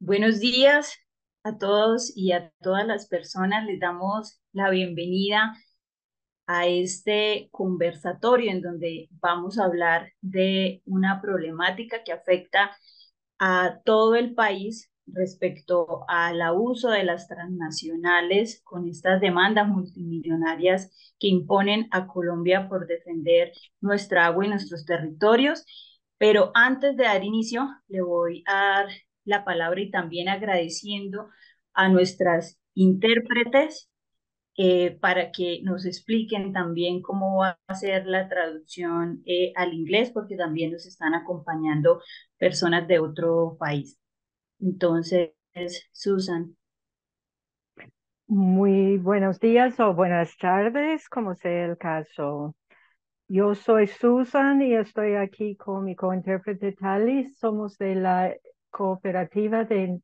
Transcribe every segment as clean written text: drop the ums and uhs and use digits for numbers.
Buenos días a todos y a todas las personas. Les damos la bienvenida a este conversatorio en donde vamos a hablar de una problemática que afecta a todo el país respecto al abuso de las transnacionales con estas demandas multimillonarias que imponen a Colombia por defender nuestra agua y nuestros territorios. Pero antes de dar inicio, le voy a dar la palabra y también agradeciendo a nuestras intérpretes para que nos expliquen también cómo va a ser la traducción al inglés, porque también nos están acompañando personas de otro país. Entonces, Susan. Muy buenos días o buenas tardes, como sea el caso. Yo soy Susan y estoy aquí con mi cointérprete Talis. Somos de la Cooperativa de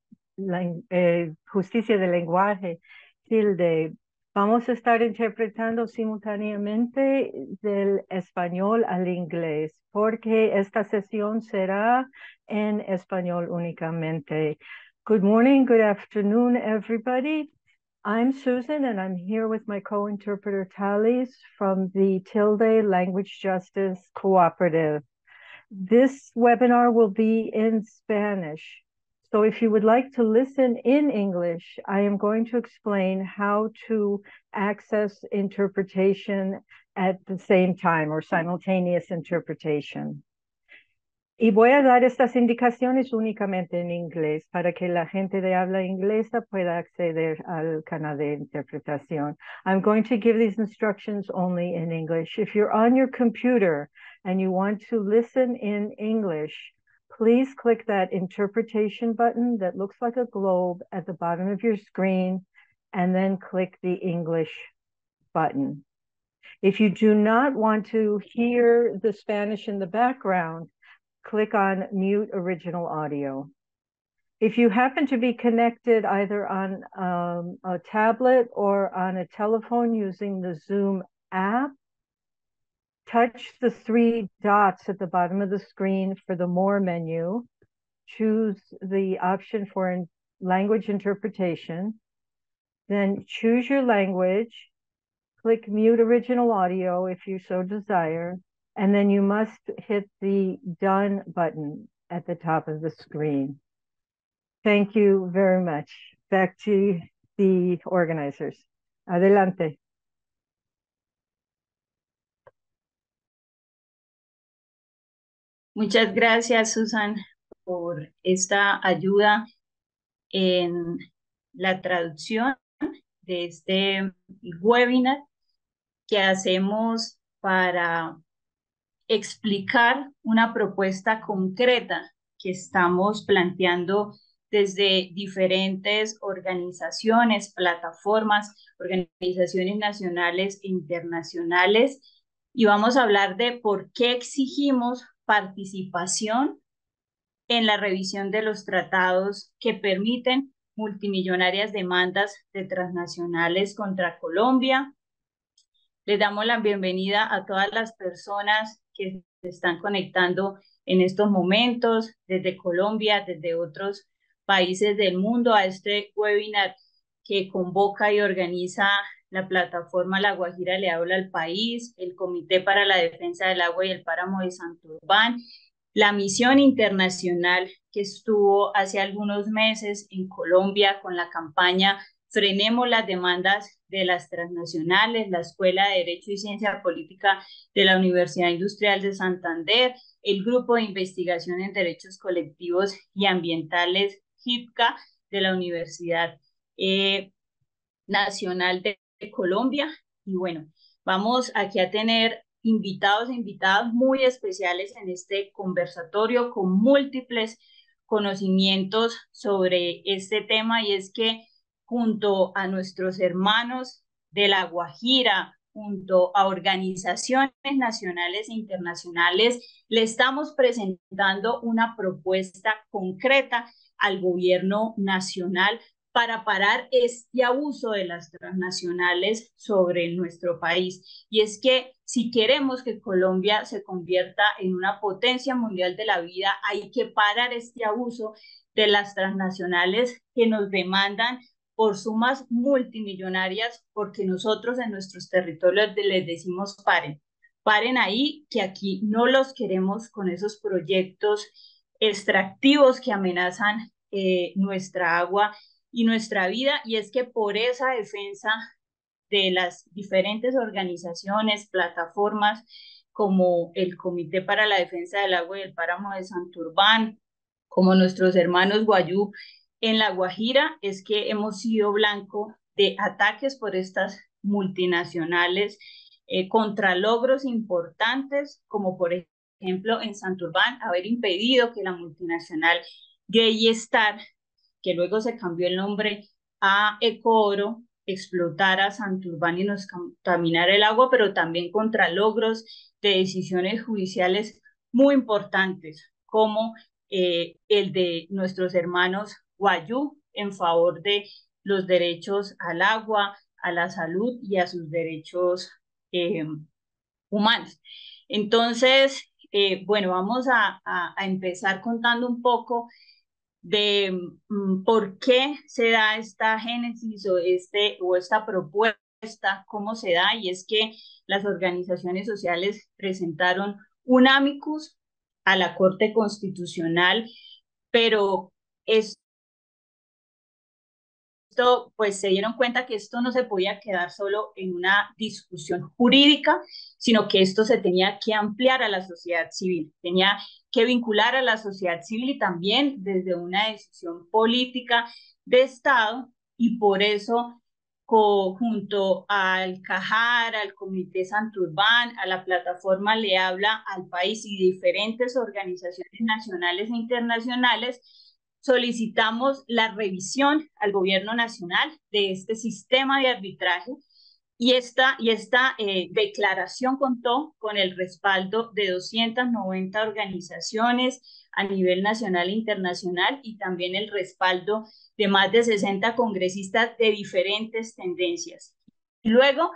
Justicia del Lenguaje, TILDE. Vamos a estar interpretando simultáneamente del español al inglés, porque esta sesión será en español únicamente. Good morning, good afternoon, everybody. I'm Susan, and I'm here with my co-interpreter Talis from the Tilde Language Justice Cooperative. This webinar will be in Spanish. So if you would like to listen in English, I am going to explain how to access interpretation at the same time, or simultaneous interpretation. Y voy a dar estas indicaciones únicamente en inglés para que la gente de habla inglesa pueda acceder al canal de interpretación. I'm going to give these instructions only in English. If you're on your computer and you want to listen in English, please click that interpretation button that looks like a globe at the bottom of your screen, and then click the English button. If you do not want to hear the Spanish in the background, click on Mute Original Audio. If you happen to be connected either on a tablet or on a telephone using the Zoom app, touch the three dots at the bottom of the screen for the More menu. Choose the option for language interpretation. Then choose your language. Click Mute Original Audio if you so desire. And then you must hit the Done button at the top of the screen. Thank you very much. Back to the organizers. Adelante. Muchas gracias, Susan, por esta ayuda en la traducción de este webinar que hacemos para explicar una propuesta concreta que estamos planteando desde diferentes organizaciones, plataformas, organizaciones nacionales e internacionales, y vamos a hablar de por qué exigimos participación en la revisión de los tratados que permiten multimillonarias demandas de transnacionales contra Colombia. Les damos la bienvenida a todas las personas que se están conectando en estos momentos desde Colombia, desde otros países del mundo, a este webinar que convoca y organiza la plataforma La Guajira le habla al país, el Comité para la Defensa del Agua y el Páramo de Santurbán, la misión internacional que estuvo hace algunos meses en Colombia con la campaña Frenemos las demandas de las transnacionales, la Escuela de Derecho y Ciencia Política de la Universidad Industrial de Santander, el Grupo de Investigación en Derechos Colectivos y Ambientales, GIPCA, de la Universidad Nacional de Colombia. Y bueno, vamos aquí a tener invitados e invitadas muy especiales en este conversatorio con múltiples conocimientos sobre este tema, y es que junto a nuestros hermanos de La Guajira, junto a organizaciones nacionales e internacionales, le estamos presentando una propuesta concreta al gobierno nacional para parar este abuso de las transnacionales sobre nuestro país. Y es que si queremos que Colombia se convierta en una potencia mundial de la vida, hay que parar este abuso de las transnacionales que nos demandan por sumas multimillonarias, porque nosotros en nuestros territorios les decimos paren, paren ahí, que aquí no los queremos con esos proyectos extractivos que amenazan nuestra agua y nuestra vida, y es que por esa defensa de las diferentes organizaciones, plataformas, como el Comité para la Defensa del Agua y el Páramo de Santurbán, como nuestros hermanos Guayú en La Guajira, es que hemos sido blanco de ataques por estas multinacionales contra logros importantes, como por ejemplo en Santurbán, haber impedido que la multinacional Gay Star, que luego se cambió el nombre a Ecooro, explotara Santurbán y nos contaminara el agua, pero también contra logros de decisiones judiciales muy importantes, como el de nuestros hermanos Guayú en favor de los derechos al agua, a la salud y a sus derechos eh, humanos. Entonces, bueno, vamos a empezar contando un poco de por qué se da esta génesis o esta propuesta, cómo se da, y es que las organizaciones sociales presentaron un amicus a la Corte Constitucional, pero es esto, pues se dieron cuenta que esto no se podía quedar solo en una discusión jurídica, sino que esto se tenía que ampliar a la sociedad civil, tenía que vincular a la sociedad civil y también desde una decisión política de Estado, y por eso junto al CAJAR, al Comité Santurbán, a la plataforma Le Habla al País y diferentes organizaciones nacionales e internacionales, solicitamos la revisión al gobierno nacional de este sistema de arbitraje, y esta declaración contó con el respaldo de 290 organizaciones a nivel nacional e internacional, y también el respaldo de más de 60 congresistas de diferentes tendencias. Luego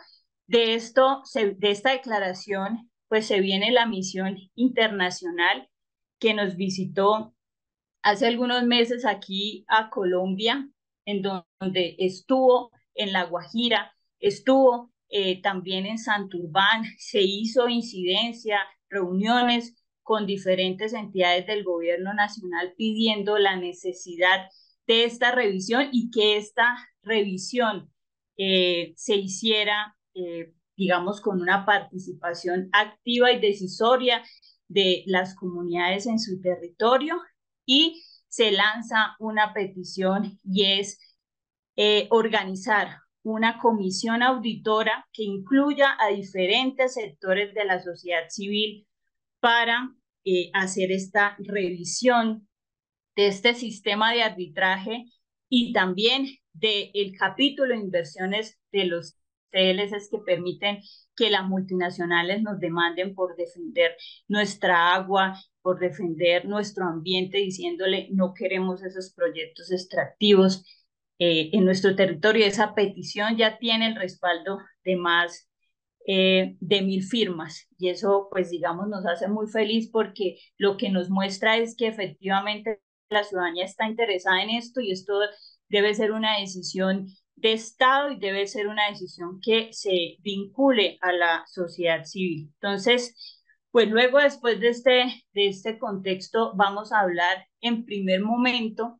de esta declaración, pues se viene la misión internacional que nos visitó hace algunos meses aquí a Colombia, en donde estuvo en La Guajira, estuvo también en Santurbán, se hizo incidencia, reuniones con diferentes entidades del gobierno nacional pidiendo la necesidad de esta revisión, y que esta revisión se hiciera, digamos, con una participación activa y decisoria de las comunidades en su territorio, y se lanza una petición, y es organizar una comisión auditora que incluya a diferentes sectores de la sociedad civil para hacer esta revisión de este sistema de arbitraje, y también del capítulo de inversiones de los CLS que permiten que las multinacionales nos demanden por defender nuestra agua, por defender nuestro ambiente, diciéndole no queremos esos proyectos extractivos en nuestro territorio. Esa petición ya tiene el respaldo de más de 1.000 firmas, y eso pues digamos nos hace muy feliz, porque lo que nos muestra es que efectivamente la ciudadanía está interesada en esto, y esto debe ser una decisión de Estado y debe ser una decisión que se vincule a la sociedad civil. Entonces, pues luego después de este contexto vamos a hablar en primer momento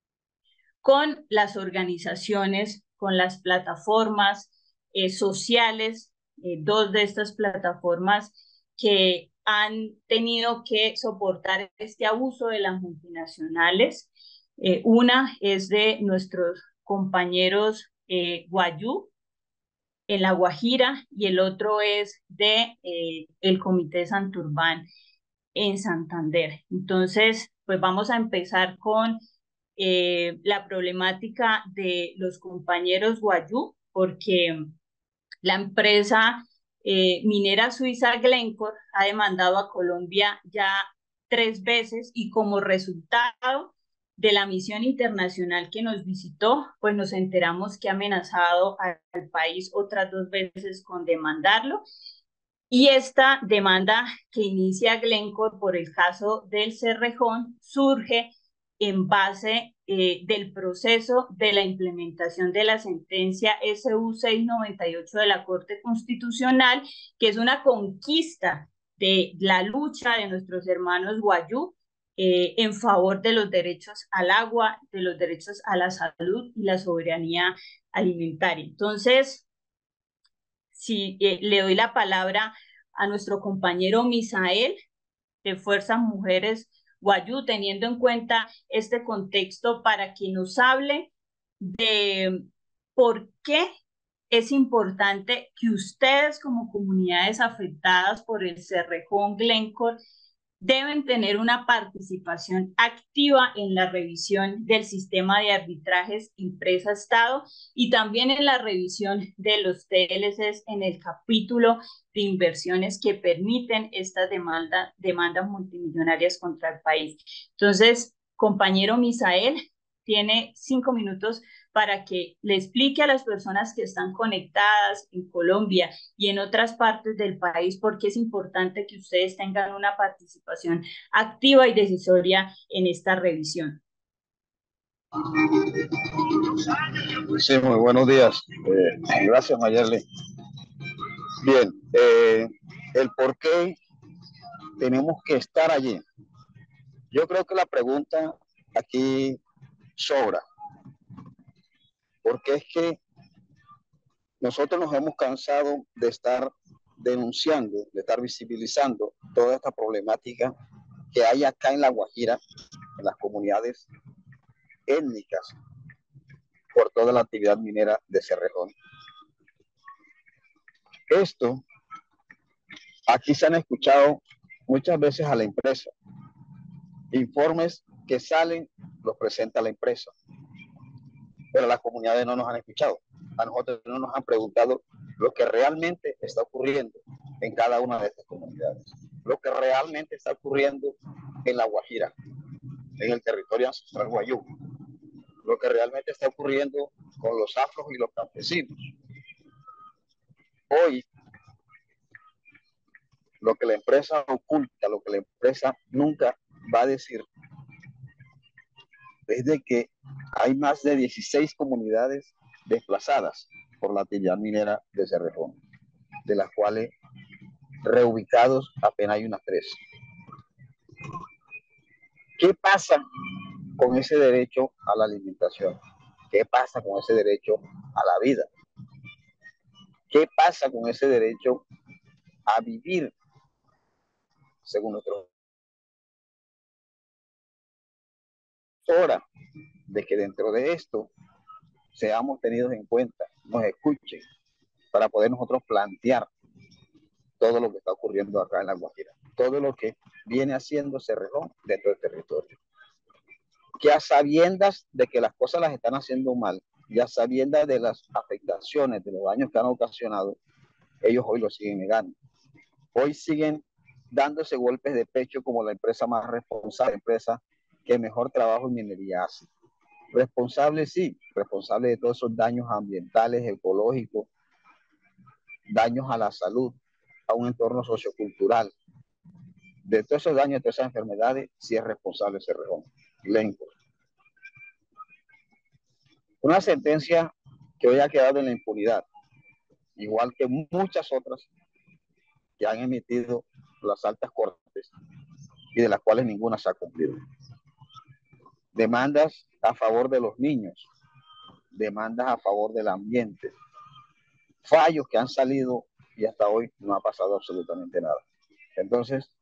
con las organizaciones, con las plataformas sociales, dos de estas plataformas que han tenido que soportar este abuso de las multinacionales. Una es de nuestros compañeros Guayú en La Guajira, y el otro es de el Comité Santurbán en Santander. Entonces, pues vamos a empezar con la problemática de los compañeros Guayú, porque la empresa minera suiza Glencore ha demandado a Colombia ya 3 veces, y como resultado de la misión internacional que nos visitó, pues nos enteramos que ha amenazado al país otras 2 veces con demandarlo. Y esta demanda que inicia Glencore por el caso del Cerrejón surge en base del proceso de la implementación de la sentencia SU 698 de la Corte Constitucional, que es una conquista de la lucha de nuestros hermanos Wayuu en favor de los derechos al agua, de los derechos a la salud y la soberanía alimentaria. Entonces, si le doy la palabra a nuestro compañero Misael de Fuerzas Mujeres Wayuu, teniendo en cuenta este contexto para que nos hable de por qué es importante que ustedes como comunidades afectadas por el Cerrejón Glencore deben tener una participación activa en la revisión del sistema de arbitrajes empresa-Estado y también en la revisión de los TLCs en el capítulo de inversiones que permiten estas demandas multimillonarias contra el país. Entonces, compañero Misael, tiene 5 minutos para que le explique a las personas que están conectadas en Colombia y en otras partes del país por qué es importante que ustedes tengan una participación activa y decisoria en esta revisión. Sí, muy buenos días. Gracias, Mayerly. Bien, el por qué tenemos que estar allí. Yo creo que la pregunta aquí sobra, porque es que nosotros nos hemos cansado de estar denunciando, de estar visibilizando toda esta problemática que hay acá en La Guajira, en las comunidades étnicas, por toda la actividad minera de Cerrejón. Esto, aquí se han escuchado muchas veces a la empresa. Informes que salen los presenta la empresa, pero las comunidades no nos han escuchado. A nosotros no nos han preguntado lo que realmente está ocurriendo en cada una de estas comunidades, lo que realmente está ocurriendo en La Guajira, en el territorio ancestral Wayuu, lo que realmente está ocurriendo con los afros y los campesinos. Hoy, lo que la empresa oculta, lo que la empresa nunca va a decir, es de que hay más de 16 comunidades desplazadas por la actividad minera de Cerrejón, de las cuales reubicados apenas hay unas 3. ¿Qué pasa con ese derecho a la alimentación? ¿Qué pasa con ese derecho a la vida? ¿Qué pasa con ese derecho a vivir según nuestro? Hora de que dentro de esto seamos tenidos en cuenta, nos escuchen, para poder nosotros plantear todo lo que está ocurriendo acá en La Guajira, todo lo que viene haciendo Cerrejón dentro del territorio. Que a sabiendas de que las cosas las están haciendo mal, y a sabiendas de las afectaciones, de los daños que han ocasionado, ellos hoy lo siguen negando. Hoy siguen dándose golpes de pecho como la empresa más responsable, la empresa que mejor trabajo en minería hace. Responsable, sí, responsable de todos esos daños ambientales, ecológicos, daños a la salud, a un entorno sociocultural. De todos esos daños, de todas esas enfermedades, sí es responsable Cerrejón, Glencore. Una sentencia que hoy ha quedado en la impunidad, igual que muchas otras que han emitido las altas cortes y de las cuales ninguna se ha cumplido. Demandas a favor de los niños, demandas a favor del ambiente, fallos que han salido y hasta hoy no ha pasado absolutamente nada. Entonces,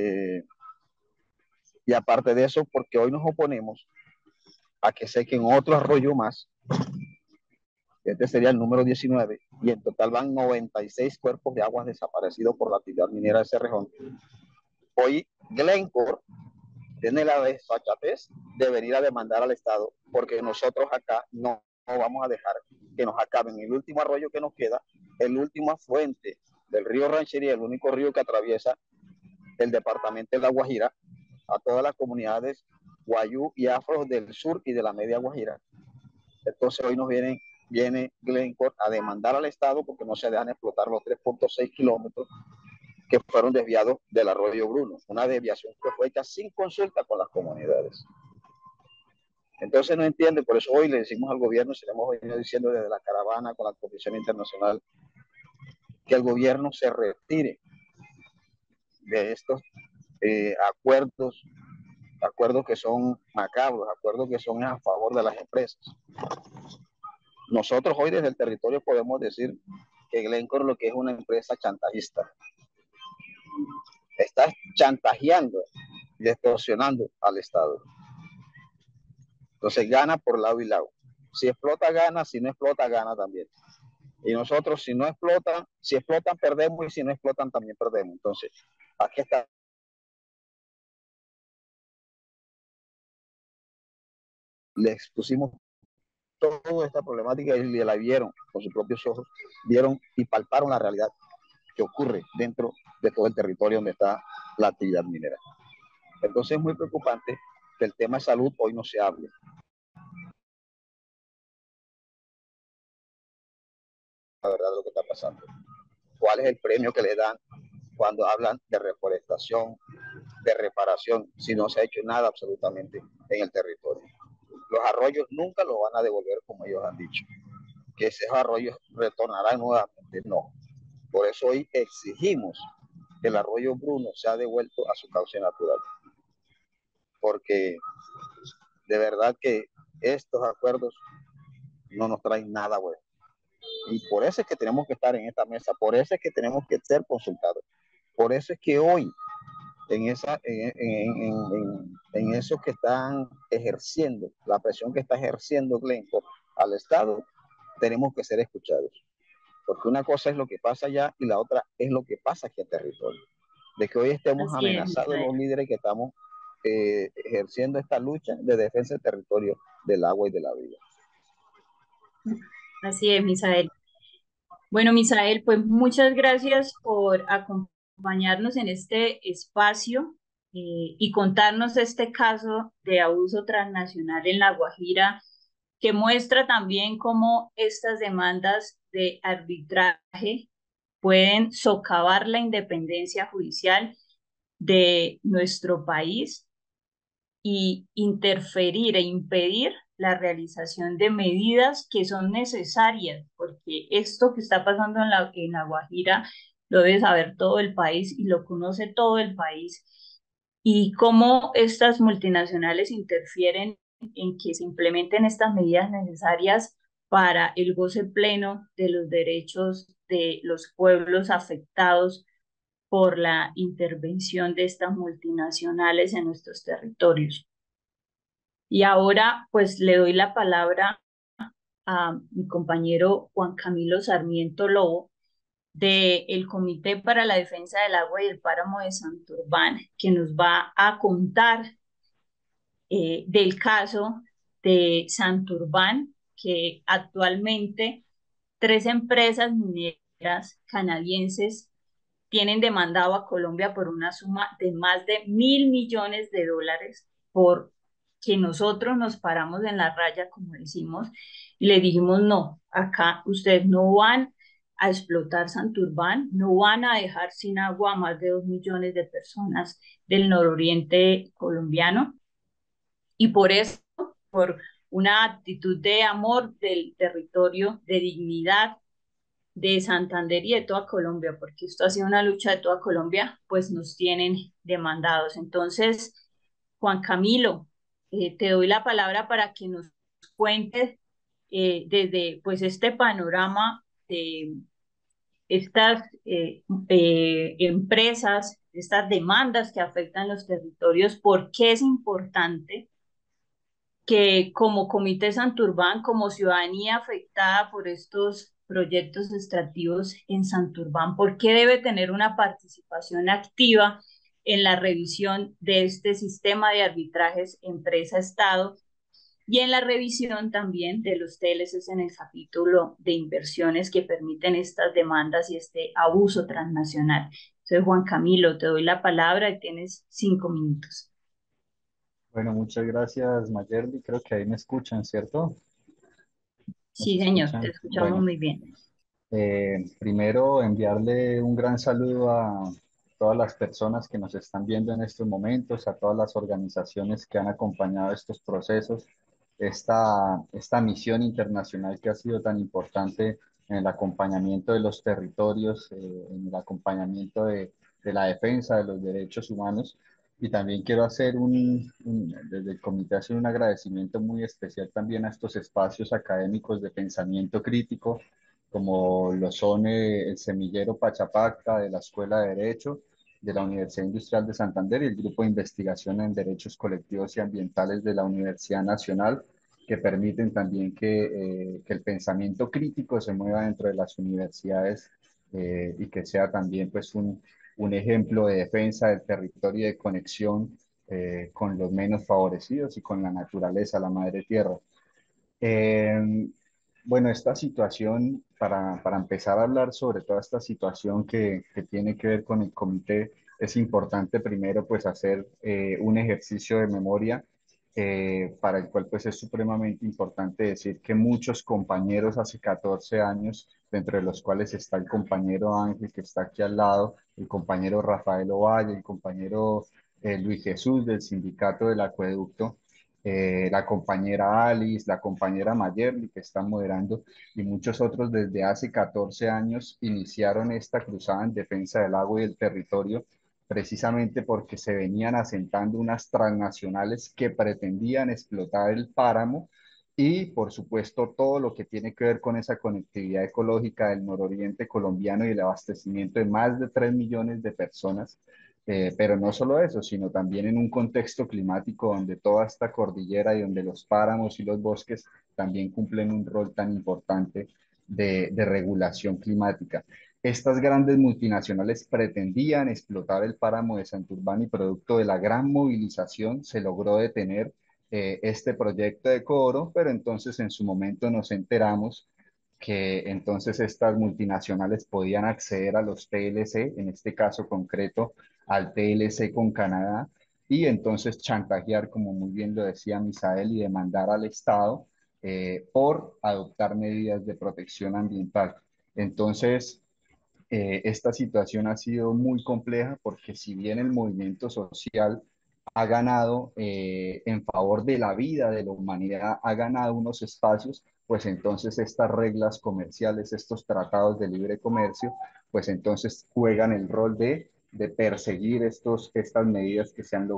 y aparte de eso, porque hoy nos oponemos a que sequen otro arroyo más, este sería el número 19, y en total van 96 cuerpos de aguas desaparecidos por la actividad minera de Cerrejón. Hoy Glencore tiene la desfachatez de venir a demandar al Estado, porque nosotros acá no vamos a dejar que nos acaben el último arroyo que nos queda, el último afluente del río Ranchería, el único río que atraviesa el departamento de La Guajira, a todas las comunidades Guayú y afros del sur y de la media Guajira. Entonces hoy viene Glencore a demandar al Estado porque no se dejan explotar los 3.6 kilómetros que fueron desviados del arroyo Bruno, una desviación que fue hecha sin consulta con las comunidades. Entonces no entiende, por eso hoy le decimos al gobierno, se le hemos venido diciendo desde la caravana con la Comisión Internacional, que el gobierno se retire de estos acuerdos que son macabros, acuerdos que son a favor de las empresas. Nosotros hoy desde el territorio podemos decir que Glencore lo que es una empresa chantajista. Está chantajeando y extorsionando al Estado. Entonces gana por lado y lado. Si explota, gana, si no explota, gana también. Y nosotros, si explotan, perdemos, y si no explotan, también perdemos. Entonces, aquí está. Le expusimos toda esta problemática y la vieron con sus propios ojos, vieron y palparon la realidad que ocurre dentro de todo el territorio donde está la actividad minera. Entonces es muy preocupante que el tema de salud hoy no se hable. La verdad de lo que está pasando. ¿Cuál es el premio que le dan cuando hablan de reforestación, de reparación, si no se ha hecho nada absolutamente en el territorio? Los arroyos nunca los van a devolver como ellos han dicho, que esos arroyos retornarán nuevamente, no. Por eso hoy exigimos que el arroyo Bruno sea devuelto a su cauce natural, porque de verdad que estos acuerdos no nos traen nada bueno. Y por eso es que tenemos que estar en esta mesa, por eso es que tenemos que ser consultados, por eso es que hoy en esos que están ejerciendo, la presión que está ejerciendo Glencore al Estado, tenemos que ser escuchados. Porque una cosa es lo que pasa allá y la otra es lo que pasa aquí en territorio. De que hoy estemos amenazados los líderes que estamos ejerciendo esta lucha de defensa del territorio, del agua y de la vida. Así es, Misael. Bueno, Misael, pues muchas gracias por acompañarnos en este espacio y contarnos este caso de abuso transnacional en La Guajira, que muestra también cómo estas demandas de arbitraje pueden socavar la independencia judicial de nuestro país y interferir e impedir la realización de medidas que son necesarias, porque esto que está pasando en la Guajira lo debe saber todo el país y lo conoce todo el país, y cómo estas multinacionales interfieren en que se implementen estas medidas necesarias para el goce pleno de los derechos de los pueblos afectados por la intervención de estas multinacionales en nuestros territorios. Y ahora pues le doy la palabra a mi compañero Juan Camilo Sarmiento Lobo del Comité para la Defensa del Agua y el Páramo de Santurbán, que nos va a contar del caso de Santurbán, que actualmente 3 empresas mineras canadienses tienen demandado a Colombia por una suma de más de $1.000 millones por que nosotros nos paramos en la raya, como decimos, y le dijimos, no, acá ustedes no van a explotar Santurbán, no van a dejar sin agua a más de 2 millones de personas del nororiente colombiano, y por eso, por una actitud de amor del territorio, de dignidad, de Santander y de toda Colombia, porque esto ha sido una lucha de toda Colombia, pues nos tienen demandados. Entonces, Juan Camilo, te doy la palabra para que nos cuentes desde pues este panorama de estas empresas, estas demandas que afectan los territorios, por qué es importante que como Comité Santurbán, como ciudadanía afectada por estos proyectos extractivos en Santurbán, ¿por qué debe tener una participación activa en la revisión de este sistema de arbitrajes empresa-Estado y en la revisión también de los TLCs en el capítulo de inversiones que permiten estas demandas y este abuso transnacional? Entonces, Juan Camilo, te doy la palabra y tienes 5 minutos. Bueno, muchas gracias, Mayerly. Creo que ahí me escuchan, ¿cierto? ¿Nos Sí, señor, te escuchan? escuchamos Bueno, muy bien. primero enviarle un gran saludo a todas las personas que nos están viendo en estos momentos, a todas las organizaciones que han acompañado estos procesos, esta misión internacional que ha sido tan importante en el acompañamiento de los territorios, en el acompañamiento de la defensa de los derechos humanos. Y también quiero hacer desde el comité, hacer un agradecimiento muy especial también a estos espacios académicos de pensamiento crítico, como lo son el Semillero Pachapacta de la Escuela de Derecho de la Universidad Industrial de Santander y el Grupo de Investigación en Derechos Colectivos y Ambientales de la Universidad Nacional, que permiten también que el pensamiento crítico se mueva dentro de las universidades y que sea también pues un ejemplo de defensa del territorio y de conexión con los menos favorecidos y con la naturaleza, la madre tierra. Eh, bueno, esta situación, para empezar a hablar sobre toda esta situación que tiene que ver con el comité, es importante primero pues hacer un ejercicio de memoria para el cual pues es supremamente importante decir que muchos compañeros hace 14 años, dentro de los cuales está el compañero Ángel que está aquí al lado, el compañero Rafael Ovalle, el compañero Luis Jesús del sindicato del acueducto, la compañera Alice, la compañera Mayerly que está moderando y muchos otros desde hace 14 años iniciaron esta cruzada en defensa del agua y del territorio precisamente porque se venían asentando unas transnacionales que pretendían explotar el páramo y por supuesto todo lo que tiene que ver con esa conectividad ecológica del nororiente colombiano y el abastecimiento de más de 3 millones de personas, pero no solo eso, sino también en un contexto climático donde toda esta cordillera y donde los páramos y los bosques también cumplen un rol tan importante de regulación climática. Estas grandes multinacionales pretendían explotar el páramo de Santurbán y producto de la gran movilización se logró detener este proyecto de Coro, pero entonces en su momento nos enteramos que entonces estas multinacionales podían acceder a los TLC, en este caso concreto al TLC con Canadá, y entonces chantajear, como muy bien lo decía Misael, y demandar al Estado por adoptar medidas de protección ambiental. Entonces, esta situación ha sido muy compleja porque si bien el movimiento social ha ganado en favor de la vida de la humanidad, ha ganado unos espacios, pues entonces estas reglas comerciales, estos tratados de libre comercio, pues entonces juegan el rol de perseguir estas medidas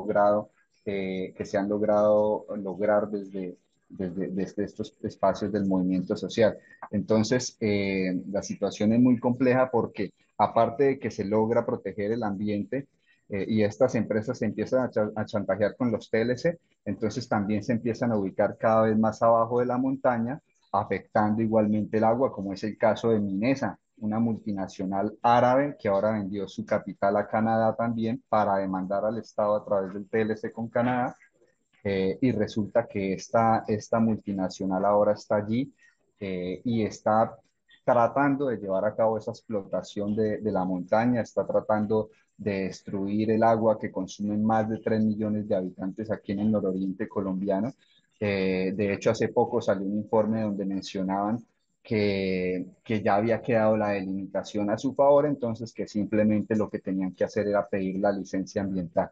que se han logrado lograr desde estos espacios del movimiento social. Entonces, la situación es muy compleja porque aparte de que se logra proteger el ambiente, y estas empresas se empiezan a chantajear con los TLC, entonces también se empiezan a ubicar cada vez más abajo de la montaña, afectando igualmente el agua, como es el caso de Minesa, una multinacional árabe que ahora vendió su capital a Canadá también para demandar al Estado a través del TLC con Canadá, y resulta que esta multinacional ahora está allí y está tratando de llevar a cabo esa explotación de la montaña, está tratando de destruir el agua que consumen más de 3 millones de habitantes aquí en el nororiente colombiano. De hecho, hace poco salió un informe donde mencionaban que ya había quedado la delimitación a su favor, entonces que simplemente lo que tenían que hacer era pedir la licencia ambiental.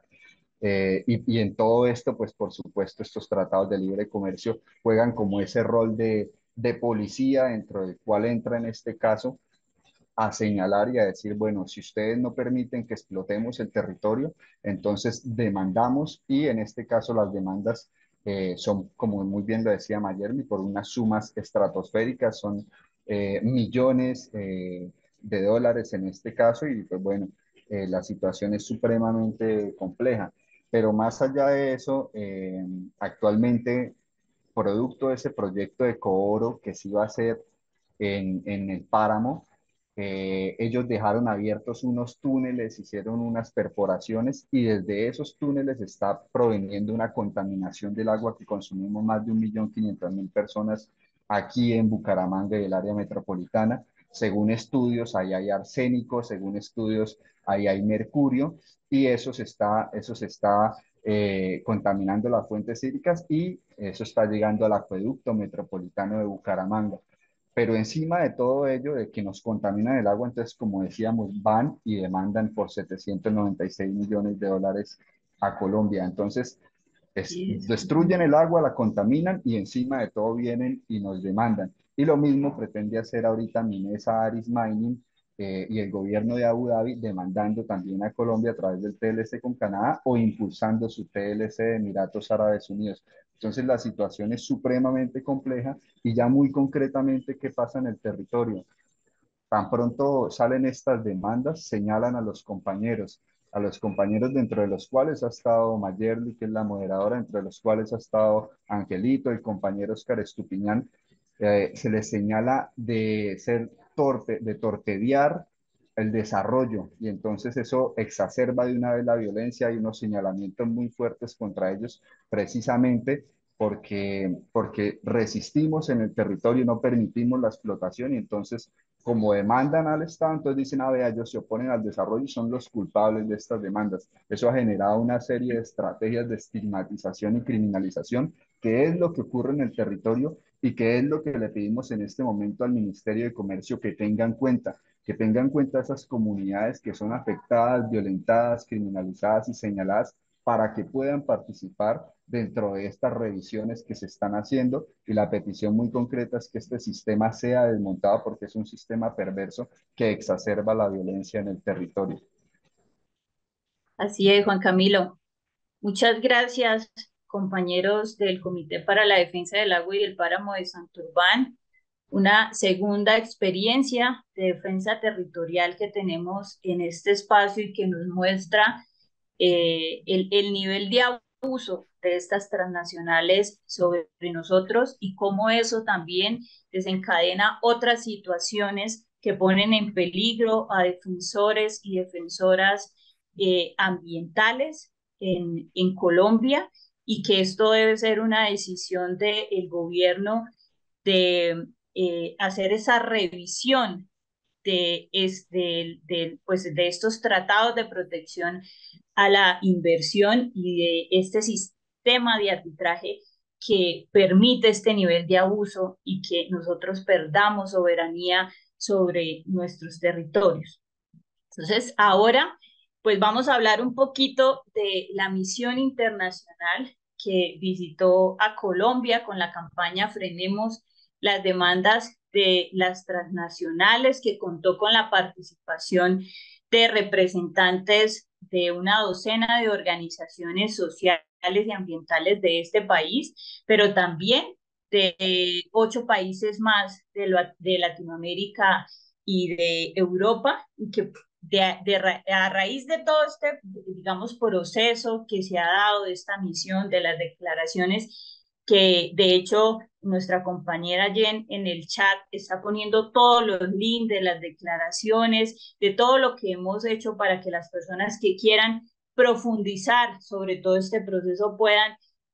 Y en todo esto, pues por supuesto, estos tratados de libre comercio juegan como ese rol de policía dentro del cual entra en este caso a señalar y a decir, bueno, si ustedes no permiten que explotemos el territorio, entonces demandamos y en este caso las demandas son, como muy bien lo decía Mayerly, por unas sumas estratosféricas, son millones de dólares en este caso y pues bueno, la situación es supremamente compleja. Pero más allá de eso, actualmente, producto de ese proyecto de Cooro que se iba a hacer en el páramo, ellos dejaron abiertos unos túneles, hicieron unas perforaciones y desde esos túneles está proveniendo una contaminación del agua que consumimos más de 1.500.000 personas aquí en Bucaramanga y el área metropolitana. Según estudios, ahí hay arsénico, según estudios, ahí hay mercurio y eso se está contaminando las fuentes hídricas y eso está llegando al acueducto metropolitano de Bucaramanga. Pero encima de todo ello, de que nos contaminan el agua, entonces, como decíamos, van y demandan por 796 millones de dólares a Colombia. Entonces, destruyen el agua, la contaminan y encima de todo vienen y nos demandan. Y lo mismo pretende hacer ahorita Minesa Aris Mining y el gobierno de Abu Dhabi demandando también a Colombia a través del TLC con Canadá o impulsando su TLC de Emiratos Árabes Unidos. Entonces la situación es supremamente compleja y ya muy concretamente qué pasa en el territorio. Tan pronto salen estas demandas, señalan a los compañeros dentro de los cuales ha estado Mayerly, que es la moderadora, entre los cuales ha estado Angelito, el compañero Oscar Estupiñán, se les señala de ser torpe, de torpedear el desarrollo y entonces eso exacerba de una vez la violencia y unos señalamientos muy fuertes contra ellos precisamente porque resistimos en el territorio, no permitimos la explotación y entonces como demandan al Estado, entonces dicen, vea, ellos se oponen al desarrollo y son los culpables de estas demandas. Eso ha generado una serie de estrategias de estigmatización y criminalización, que es lo que ocurre en el territorio y que es lo que le pedimos en este momento al Ministerio de Comercio que tengan en cuenta esas comunidades que son afectadas, violentadas, criminalizadas y señaladas para que puedan participar dentro de estas revisiones que se están haciendo y la petición muy concreta es que este sistema sea desmontado porque es un sistema perverso que exacerba la violencia en el territorio. Así es, Juan Camilo. Muchas gracias, compañeros del Comité para la Defensa del Agua y del Páramo de Santurbán. Una segunda experiencia de defensa territorial que tenemos en este espacio y que nos muestra el nivel de abuso de estas transnacionales sobre nosotros y cómo eso también desencadena otras situaciones que ponen en peligro a defensores y defensoras ambientales en Colombia y que esto debe ser una decisión del gobierno de hacer esa revisión pues, de estos tratados de protección a la inversión y de este sistema de arbitraje que permite este nivel de abuso y que nosotros perdamos soberanía sobre nuestros territorios. Entonces, ahora, pues vamos a hablar un poquito de la misión internacional que visitó a Colombia con la campaña Frenemos las demandas de las transnacionales, que contó con la participación de representantes de una docena de organizaciones sociales y ambientales de este país, pero también de 8 países más de Latinoamérica y de Europa, y que a raíz de todo este, digamos, proceso que se ha dado de esta misión, de las declaraciones, que de hecho nuestra compañera Jen en el chat está poniendo todos los links de las declaraciones, de todo lo que hemos hecho para que las personas que quieran profundizar sobre todo este proceso puedan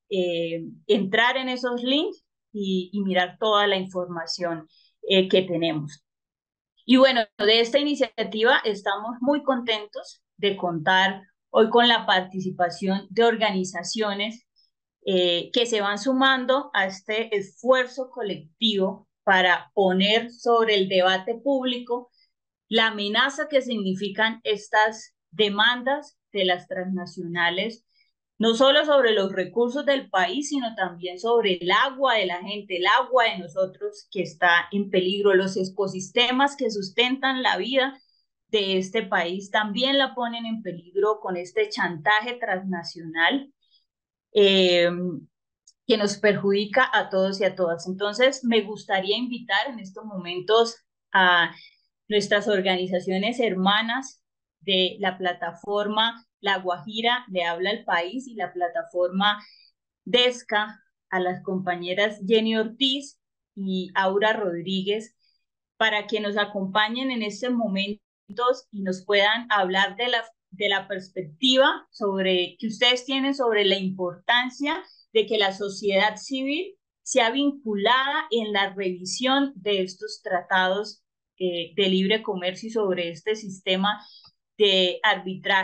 entrar en esos links y mirar toda la información que tenemos. Y bueno, de esta iniciativa estamos muy contentos de contar hoy con la participación de organizaciones que se van sumando a este esfuerzo colectivo para poner sobre el debate público la amenaza que significan estas demandas de las transnacionales, no solo sobre los recursos del país, sino también sobre el agua de la gente, el agua de nosotros que está en peligro, los ecosistemas que sustentan la vida de este país también la ponen en peligro con este chantaje transnacional eh, que nos perjudica a todos y a todas. Entonces, me gustaría invitar en estos momentos a nuestras organizaciones hermanas de la plataforma La Guajira le habla al país y la plataforma DESCA, a las compañeras Jenny Ortiz y Aura Rodríguez, para que nos acompañen en estos momentos y nos puedan hablar de la perspectiva sobre, que ustedes tienen sobre la importancia de que la sociedad civil sea vinculada en la revisión de estos tratados de libre comercio y sobre este sistema de arbitraje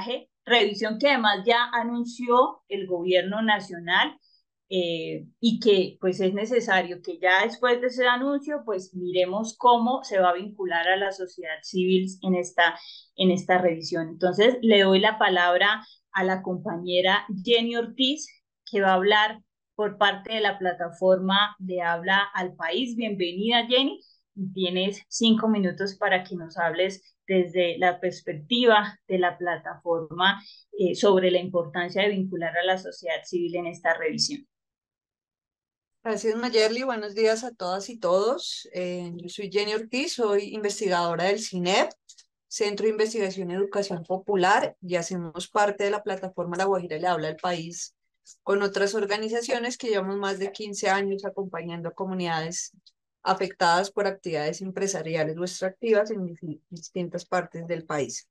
revisión que además ya anunció el gobierno nacional, y que pues es necesario que ya después de ese anuncio pues miremos cómo se va a vincular a la sociedad civil en esta revisión. Entonces le doy la palabra a la compañera Jenny Ortiz, que va a hablar por parte de la plataforma de Habla al País. Bienvenida, Jenny. Tienes 5 minutos para que nos hables desde la perspectiva de la plataforma, sobre la importancia de vincular a la sociedad civil en esta revisión. Gracias, Mayerly. Buenos días a todas y todos. Yo soy Jenny Ortiz, soy investigadora del CINEP, Centro de Investigación y Educación Popular, y hacemos parte de la plataforma La Guajira le habla al país con otras organizaciones que llevamos más de 15 años acompañando a comunidades afectadas por actividades empresariales o extractivas en distintas partes del país.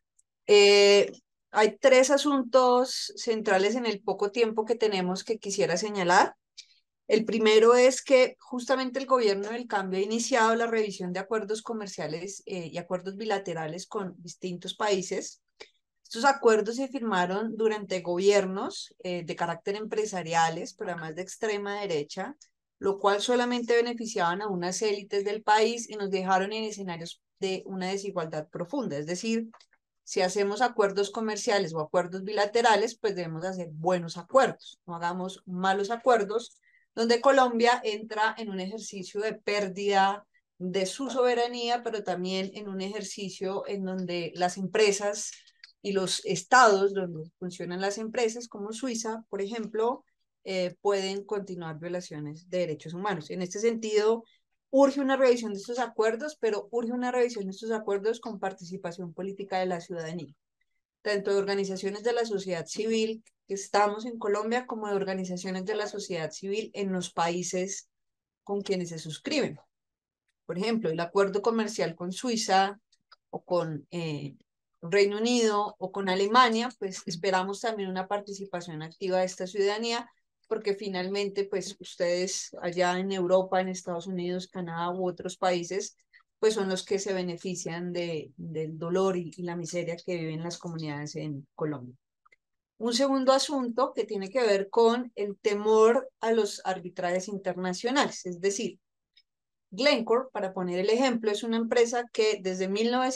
Hay 3 asuntos centrales en el poco tiempo que tenemos que quisiera señalar. El primero es que justamente el gobierno del cambio ha iniciado la revisión de acuerdos comerciales y acuerdos bilaterales con distintos países. Estos acuerdos se firmaron durante gobiernos de carácter empresariales, pero además de extrema derecha, lo cual solamente beneficiaban a unas élites del país y nos dejaron en escenarios de una desigualdad profunda. Es decir, si hacemos acuerdos comerciales o acuerdos bilaterales, pues debemos hacer buenos acuerdos, no hagamos malos acuerdos, donde Colombia entra en un ejercicio de pérdida de su soberanía, pero también en un ejercicio en donde las empresas y los estados donde funcionan las empresas, como Suiza, por ejemplo, pueden continuar violaciones de derechos humanos. En este sentido, urge una revisión de estos acuerdos, pero urge una revisión de estos acuerdos con participación política de la ciudadanía, tanto de organizaciones de la sociedad civil que estamos en Colombia, como de organizaciones de la sociedad civil en los países con quienes se suscriben. Por ejemplo, el acuerdo comercial con Suiza o con Reino Unido o con Alemania, pues esperamos también una participación activa de esta ciudadanía, porque finalmente, pues ustedes allá en Europa, en Estados Unidos, Canadá u otros países, pues son los que se benefician del dolor y la miseria que viven las comunidades en Colombia. Un segundo asunto que tiene que ver con el temor a los arbitrajes internacionales, es decir, Glencore, para poner el ejemplo, es una empresa que desde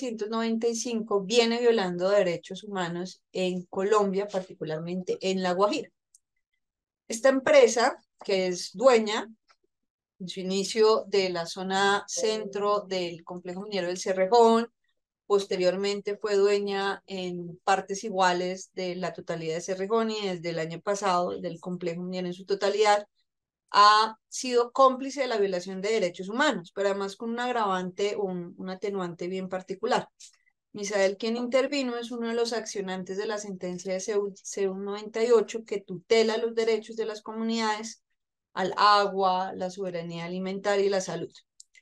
1995 viene violando derechos humanos en Colombia, particularmente en La Guajira. Esta empresa, que es dueña en su inicio de la zona centro del complejo minero del Cerrejón, posteriormente fue dueña en partes iguales de la totalidad de Cerrejón y desde el año pasado del complejo minero en su totalidad, ha sido cómplice de la violación de derechos humanos, pero además con un agravante, un atenuante bien particular. Misael, quien intervino, es uno de los accionantes de la sentencia de CEU 98 que tutela los derechos de las comunidades al agua, la soberanía alimentaria y la salud.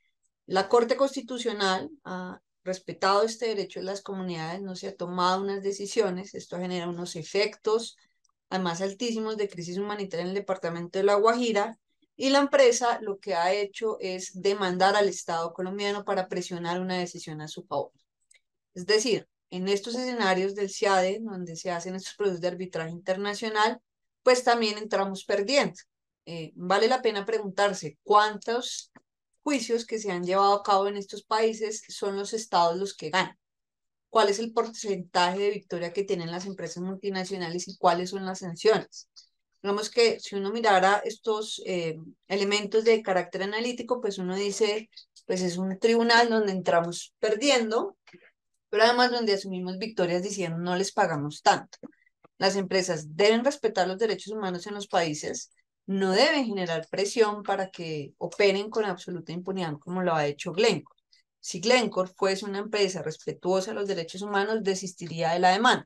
La Corte Constitucional ha respetado este derecho de las comunidades, no se ha tomado unas decisiones, esto genera unos efectos además altísimos de crisis humanitaria en el departamento de La Guajira, y la empresa lo que ha hecho es demandar al Estado colombiano para presionar una decisión a su favor. Es decir, en estos escenarios del CIADE, donde se hacen estos procesos de arbitraje internacional, pues también entramos perdiendo. Vale la pena preguntarse cuántos juicios que se han llevado a cabo en estos países son los estados los que ganan. ¿Cuál es el porcentaje de victoria que tienen las empresas multinacionales y cuáles son las sanciones? Digamos que si uno mirara estos elementos de carácter analítico, pues uno dice, pues es un tribunal donde entramos perdiendo, pero además donde asumimos victorias diciendo no les pagamos tanto. Las empresas deben respetar los derechos humanos en los países, no deben generar presión para que operen con absoluta impunidad como lo ha hecho Glencore. Si Glencore fuese una empresa respetuosa de los derechos humanos, desistiría de la demanda.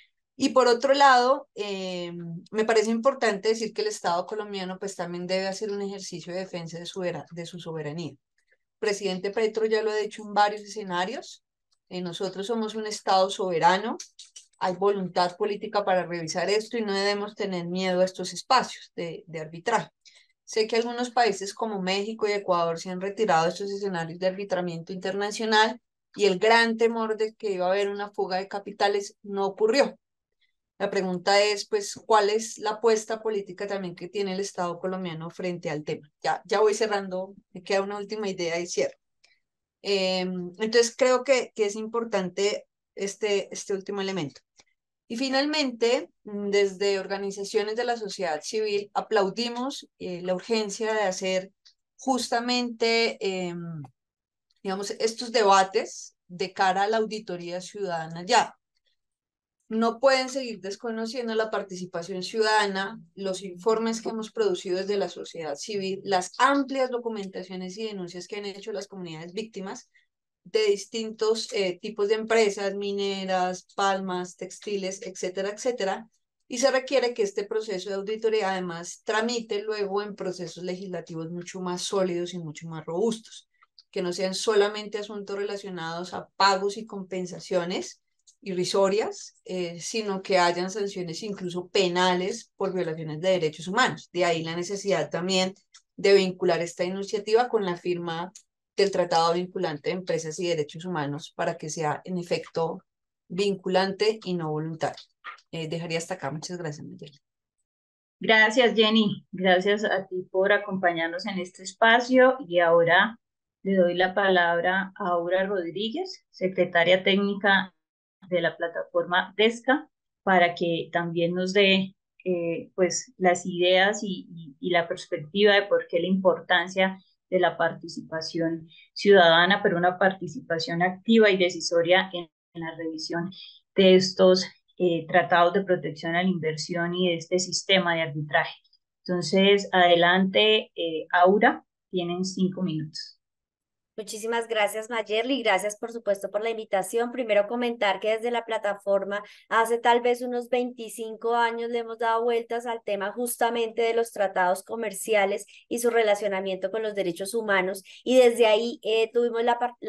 Y por otro lado, me parece importante decir que el Estado colombiano pues también debe hacer un ejercicio de defensa de su soberanía. El presidente Petro ya lo ha dicho en varios escenarios. Nosotros somos un Estado soberano, hay voluntad política para revisar esto y no debemos tener miedo a estos espacios de arbitraje. Sé que algunos países como México y Ecuador se han retirado de estos escenarios de arbitramiento internacional y el gran temor de que iba a haber una fuga de capitales no ocurrió. La pregunta es, pues, ¿cuál es la apuesta política también que tiene el Estado colombiano frente al tema? Ya voy cerrando, me queda una última idea y cierro. Entonces, creo que es importante este último elemento. Y finalmente, desde organizaciones de la sociedad civil, aplaudimos la urgencia de hacer justamente, digamos, estos debates de cara a la auditoría ciudadana ya. No pueden seguir desconociendo la participación ciudadana, los informes que hemos producido desde la sociedad civil, las amplias documentaciones y denuncias que han hecho las comunidades víctimas de distintos tipos de empresas, mineras, palmas, textiles, etcétera, etcétera. Y se requiere que este proceso de auditoría además tramite luego en procesos legislativos mucho más sólidos y mucho más robustos, que no sean solamente asuntos relacionados a pagos y compensaciones irrisorias, sino que hayan sanciones incluso penales por violaciones de derechos humanos. De ahí la necesidad también de vincular esta iniciativa con la firma del Tratado Vinculante de Empresas y Derechos Humanos para que sea en efecto vinculante y no voluntario. Dejaría hasta acá. Muchas gracias, Mayeli. Gracias, Jenny. Gracias a ti por acompañarnos en este espacio. Y ahora le doy la palabra a Aura Rodríguez, secretaria técnica de la plataforma DESCA, para que también nos dé pues las ideas y la perspectiva de por qué la importancia de la participación ciudadana, pero una participación activa y decisoria en la revisión de estos tratados de protección a la inversión y de este sistema de arbitraje. Entonces, adelante, Aura, tienen 5 minutos. Muchísimas gracias, Mayerly. Gracias, por supuesto, por la invitación. Primero comentar que desde la plataforma hace tal vez unos 25 años le hemos dado vueltas al tema justamente de los tratados comerciales y su relacionamiento con los derechos humanos. Y desde ahí tuvimos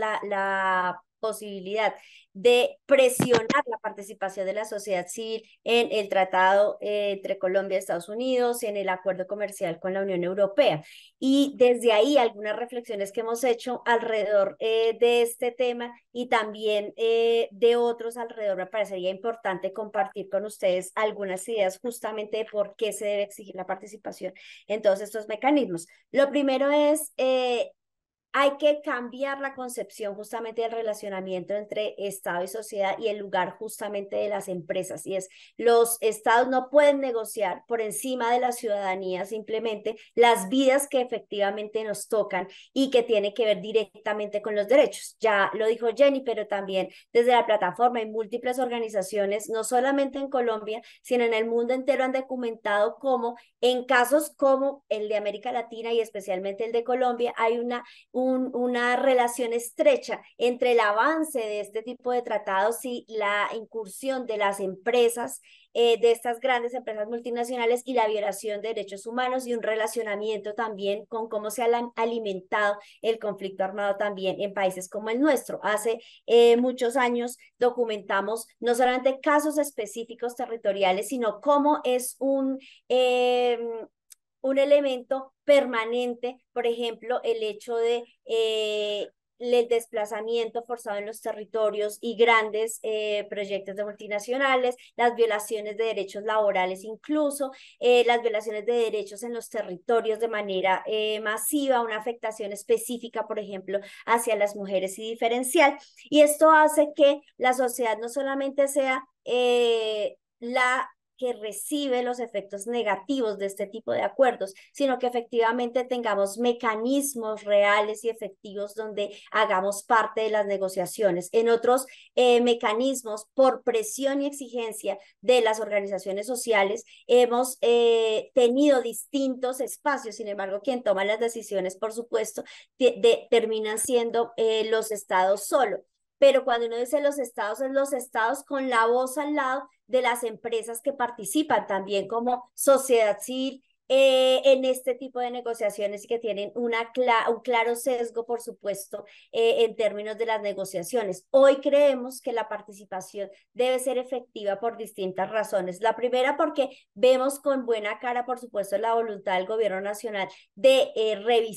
la posibilidad de presionar la participación de la sociedad civil en el tratado entre Colombia y Estados Unidos, en el acuerdo comercial con la Unión Europea. Y desde ahí algunas reflexiones que hemos hecho alrededor de este tema y también de otros alrededor, me parecería importante compartir con ustedes algunas ideas justamente de por qué se debe exigir la participación en todos estos mecanismos. Lo primero es hay que cambiar la concepción justamente del relacionamiento entre Estado y sociedad y el lugar justamente de las empresas. Y es, los estados no pueden negociar por encima de la ciudadanía simplemente las vidas que efectivamente nos tocan y que tiene que ver directamente con los derechos. Ya lo dijo Jenny, pero también desde la plataforma hay múltiples organizaciones, no solamente en Colombia, sino en el mundo entero han documentado cómo en casos como el de América Latina y especialmente el de Colombia hay una relación estrecha entre el avance de este tipo de tratados y la incursión de las empresas, de estas grandes empresas multinacionales y la violación de derechos humanos y un relacionamiento también con cómo se ha alimentado el conflicto armado también en países como el nuestro. Hace muchos años documentamos no solamente casos específicos territoriales, sino cómo es un elemento permanente, por ejemplo, el hecho de el desplazamiento forzado en los territorios y grandes proyectos de multinacionales, las violaciones de derechos laborales incluso, las violaciones de derechos en los territorios de manera masiva, una afectación específica, por ejemplo, hacia las mujeres y diferencial. Y esto hace que la sociedad no solamente sea la que recibe los efectos negativos de este tipo de acuerdos, sino que efectivamente tengamos mecanismos reales y efectivos donde hagamos parte de las negociaciones. En otros mecanismos, por presión y exigencia de las organizaciones sociales, hemos tenido distintos espacios, sin embargo, quien toma las decisiones, por supuesto, terminan siendo los estados solo. Pero cuando uno dice los estados, es los estados con la voz al lado de las empresas que participan también como sociedad civil en este tipo de negociaciones y que tienen un claro sesgo, por supuesto, en términos de las negociaciones. Hoy creemos que la participación debe ser efectiva por distintas razones. La primera, porque vemos con buena cara, por supuesto, la voluntad del gobierno nacional de revisar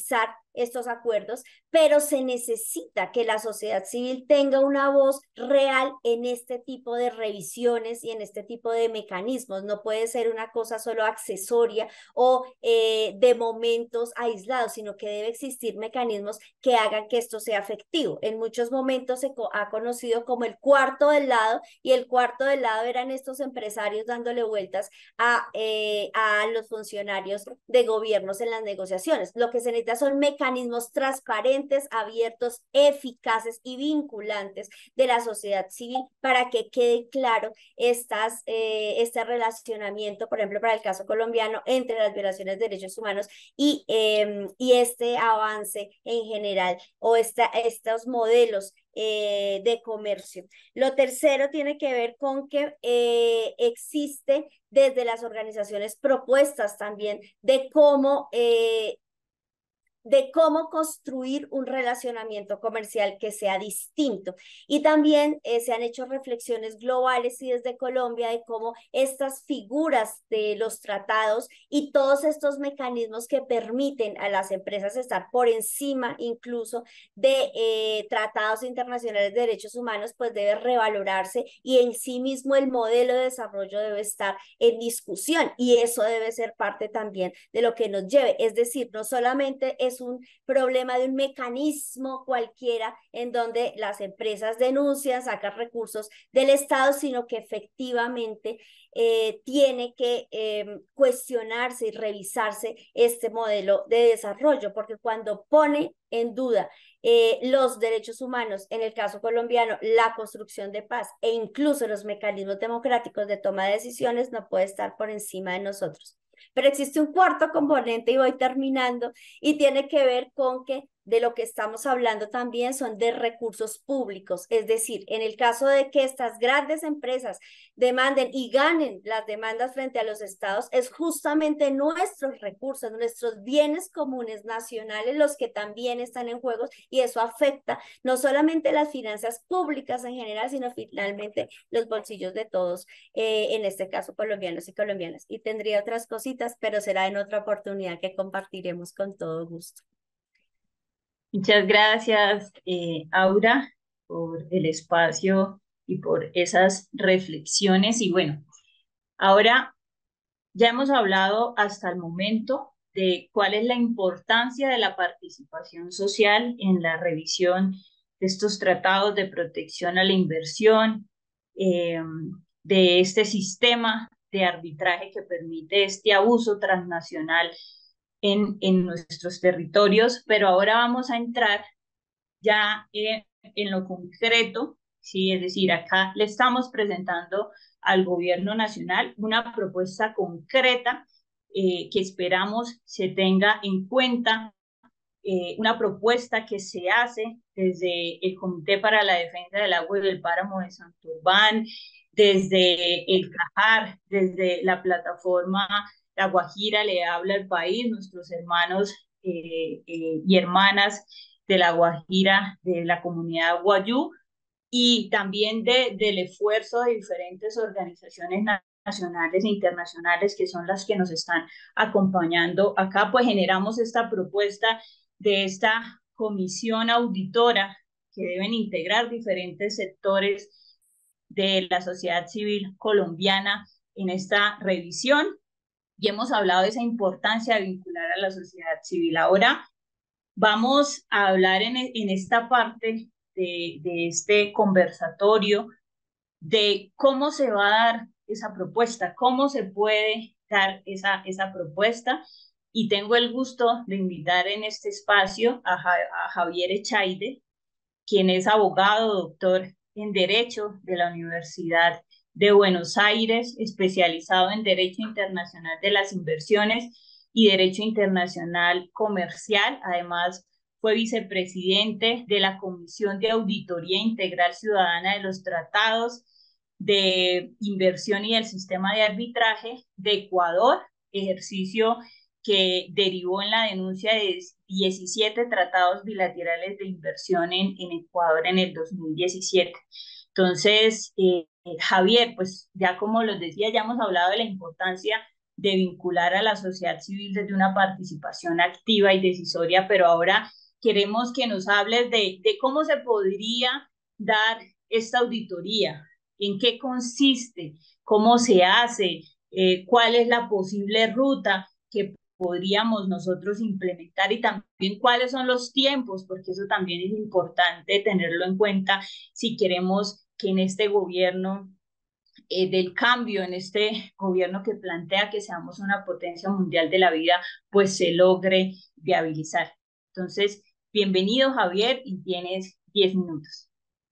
estos acuerdos, pero se necesita que la sociedad civil tenga una voz real en este tipo de revisiones y en este tipo de mecanismos. No puede ser una cosa solo accesoria o de momentos aislados, sino que debe existir mecanismos que hagan que esto sea efectivo. En muchos momentos se ha conocido como el cuarto del lado, y el cuarto del lado eran estos empresarios dándole vueltas a los funcionarios de gobiernos en las negociaciones. Lo que se necesita son mecanismos transparentes, abiertos, eficaces y vinculantes de la sociedad civil para que quede claro este relacionamiento, por ejemplo, para el caso colombiano, entre las violaciones de derechos humanos y este avance en general o estos modelos de comercio. Lo tercero tiene que ver con que existe desde las organizaciones propuestas también de cómo construir un relacionamiento comercial que sea distinto. Y también se han hecho reflexiones globales y desde Colombia de cómo estas figuras de los tratados y todos estos mecanismos que permiten a las empresas estar por encima incluso de tratados internacionales de derechos humanos, pues debe revalorarse, y en sí mismo el modelo de desarrollo debe estar en discusión, y eso debe ser parte también de lo que nos lleve. Es decir, no solamente es un problema de un mecanismo cualquiera en donde las empresas denuncian, sacan recursos del Estado, sino que efectivamente tiene que cuestionarse y revisarse este modelo de desarrollo, porque cuando pone en duda los derechos humanos, en el caso colombiano, la construcción de paz e incluso los mecanismos democráticos de toma de decisiones, no puede estar por encima de nosotros. Pero existe un cuarto componente, y voy terminando, y tiene que ver con que de lo que estamos hablando también son de recursos públicos. Es decir, en el caso de que estas grandes empresas demanden y ganen las demandas frente a los estados, es justamente nuestros recursos, nuestros bienes comunes nacionales los que también están en juego, y eso afecta no solamente las finanzas públicas en general, sino finalmente los bolsillos de todos, en este caso colombianos y colombianas. Y tendría otras cositas, pero será en otra oportunidad que compartiremos con todo gusto. Muchas gracias, Aura, por el espacio y por esas reflexiones. Y bueno, ahora ya hemos hablado hasta el momento de cuál es la importancia de la participación social en la revisión de estos tratados de protección a la inversión, de este sistema de arbitraje que permite este abuso transnacional en nuestros territorios, pero ahora vamos a entrar ya en lo concreto, ¿sí? Es decir, acá le estamos presentando al gobierno nacional una propuesta concreta que esperamos se tenga en cuenta, una propuesta que se hace desde el Comité para la Defensa del Agua y del Páramo de Santurbán, desde el CAJAR, desde la plataforma La Guajira le habla al país, nuestros hermanos y hermanas de La Guajira, de la comunidad guayú, y también del esfuerzo de diferentes organizaciones nacionales e internacionales que son las que nos están acompañando acá. Pues generamos esta propuesta de esta comisión auditora que deben integrar diferentes sectores de la sociedad civil colombiana en esta revisión, y hemos hablado de esa importancia de vincular a la sociedad civil. Ahora vamos a hablar en esta parte de este conversatorio de cómo se va a dar esa propuesta, cómo se puede dar esa propuesta. Y tengo el gusto de invitar en este espacio a Javier Echaide, quien es abogado, doctor en Derecho de la Universidad de Buenos Aires, especializado en Derecho Internacional de las Inversiones y Derecho Internacional Comercial. Además, fue vicepresidente de la Comisión de Auditoría Integral Ciudadana de los Tratados de Inversión y del Sistema de Arbitraje de Ecuador, ejercicio que derivó en la denuncia de 17 tratados bilaterales de inversión en Ecuador en el 2017. Entonces, Javier, pues ya como los decía, ya hemos hablado de la importancia de vincular a la sociedad civil desde una participación activa y decisoria, pero ahora queremos que nos hables de cómo se podría dar esta auditoría, en qué consiste, cómo se hace, cuál es la posible ruta que podríamos nosotros implementar y también cuáles son los tiempos, porque eso también es importante tenerlo en cuenta si queremos que en este gobierno del cambio, en este gobierno que plantea que seamos una potencia mundial de la vida, pues se logre viabilizar. Entonces, bienvenido Javier y tienes 10 minutos.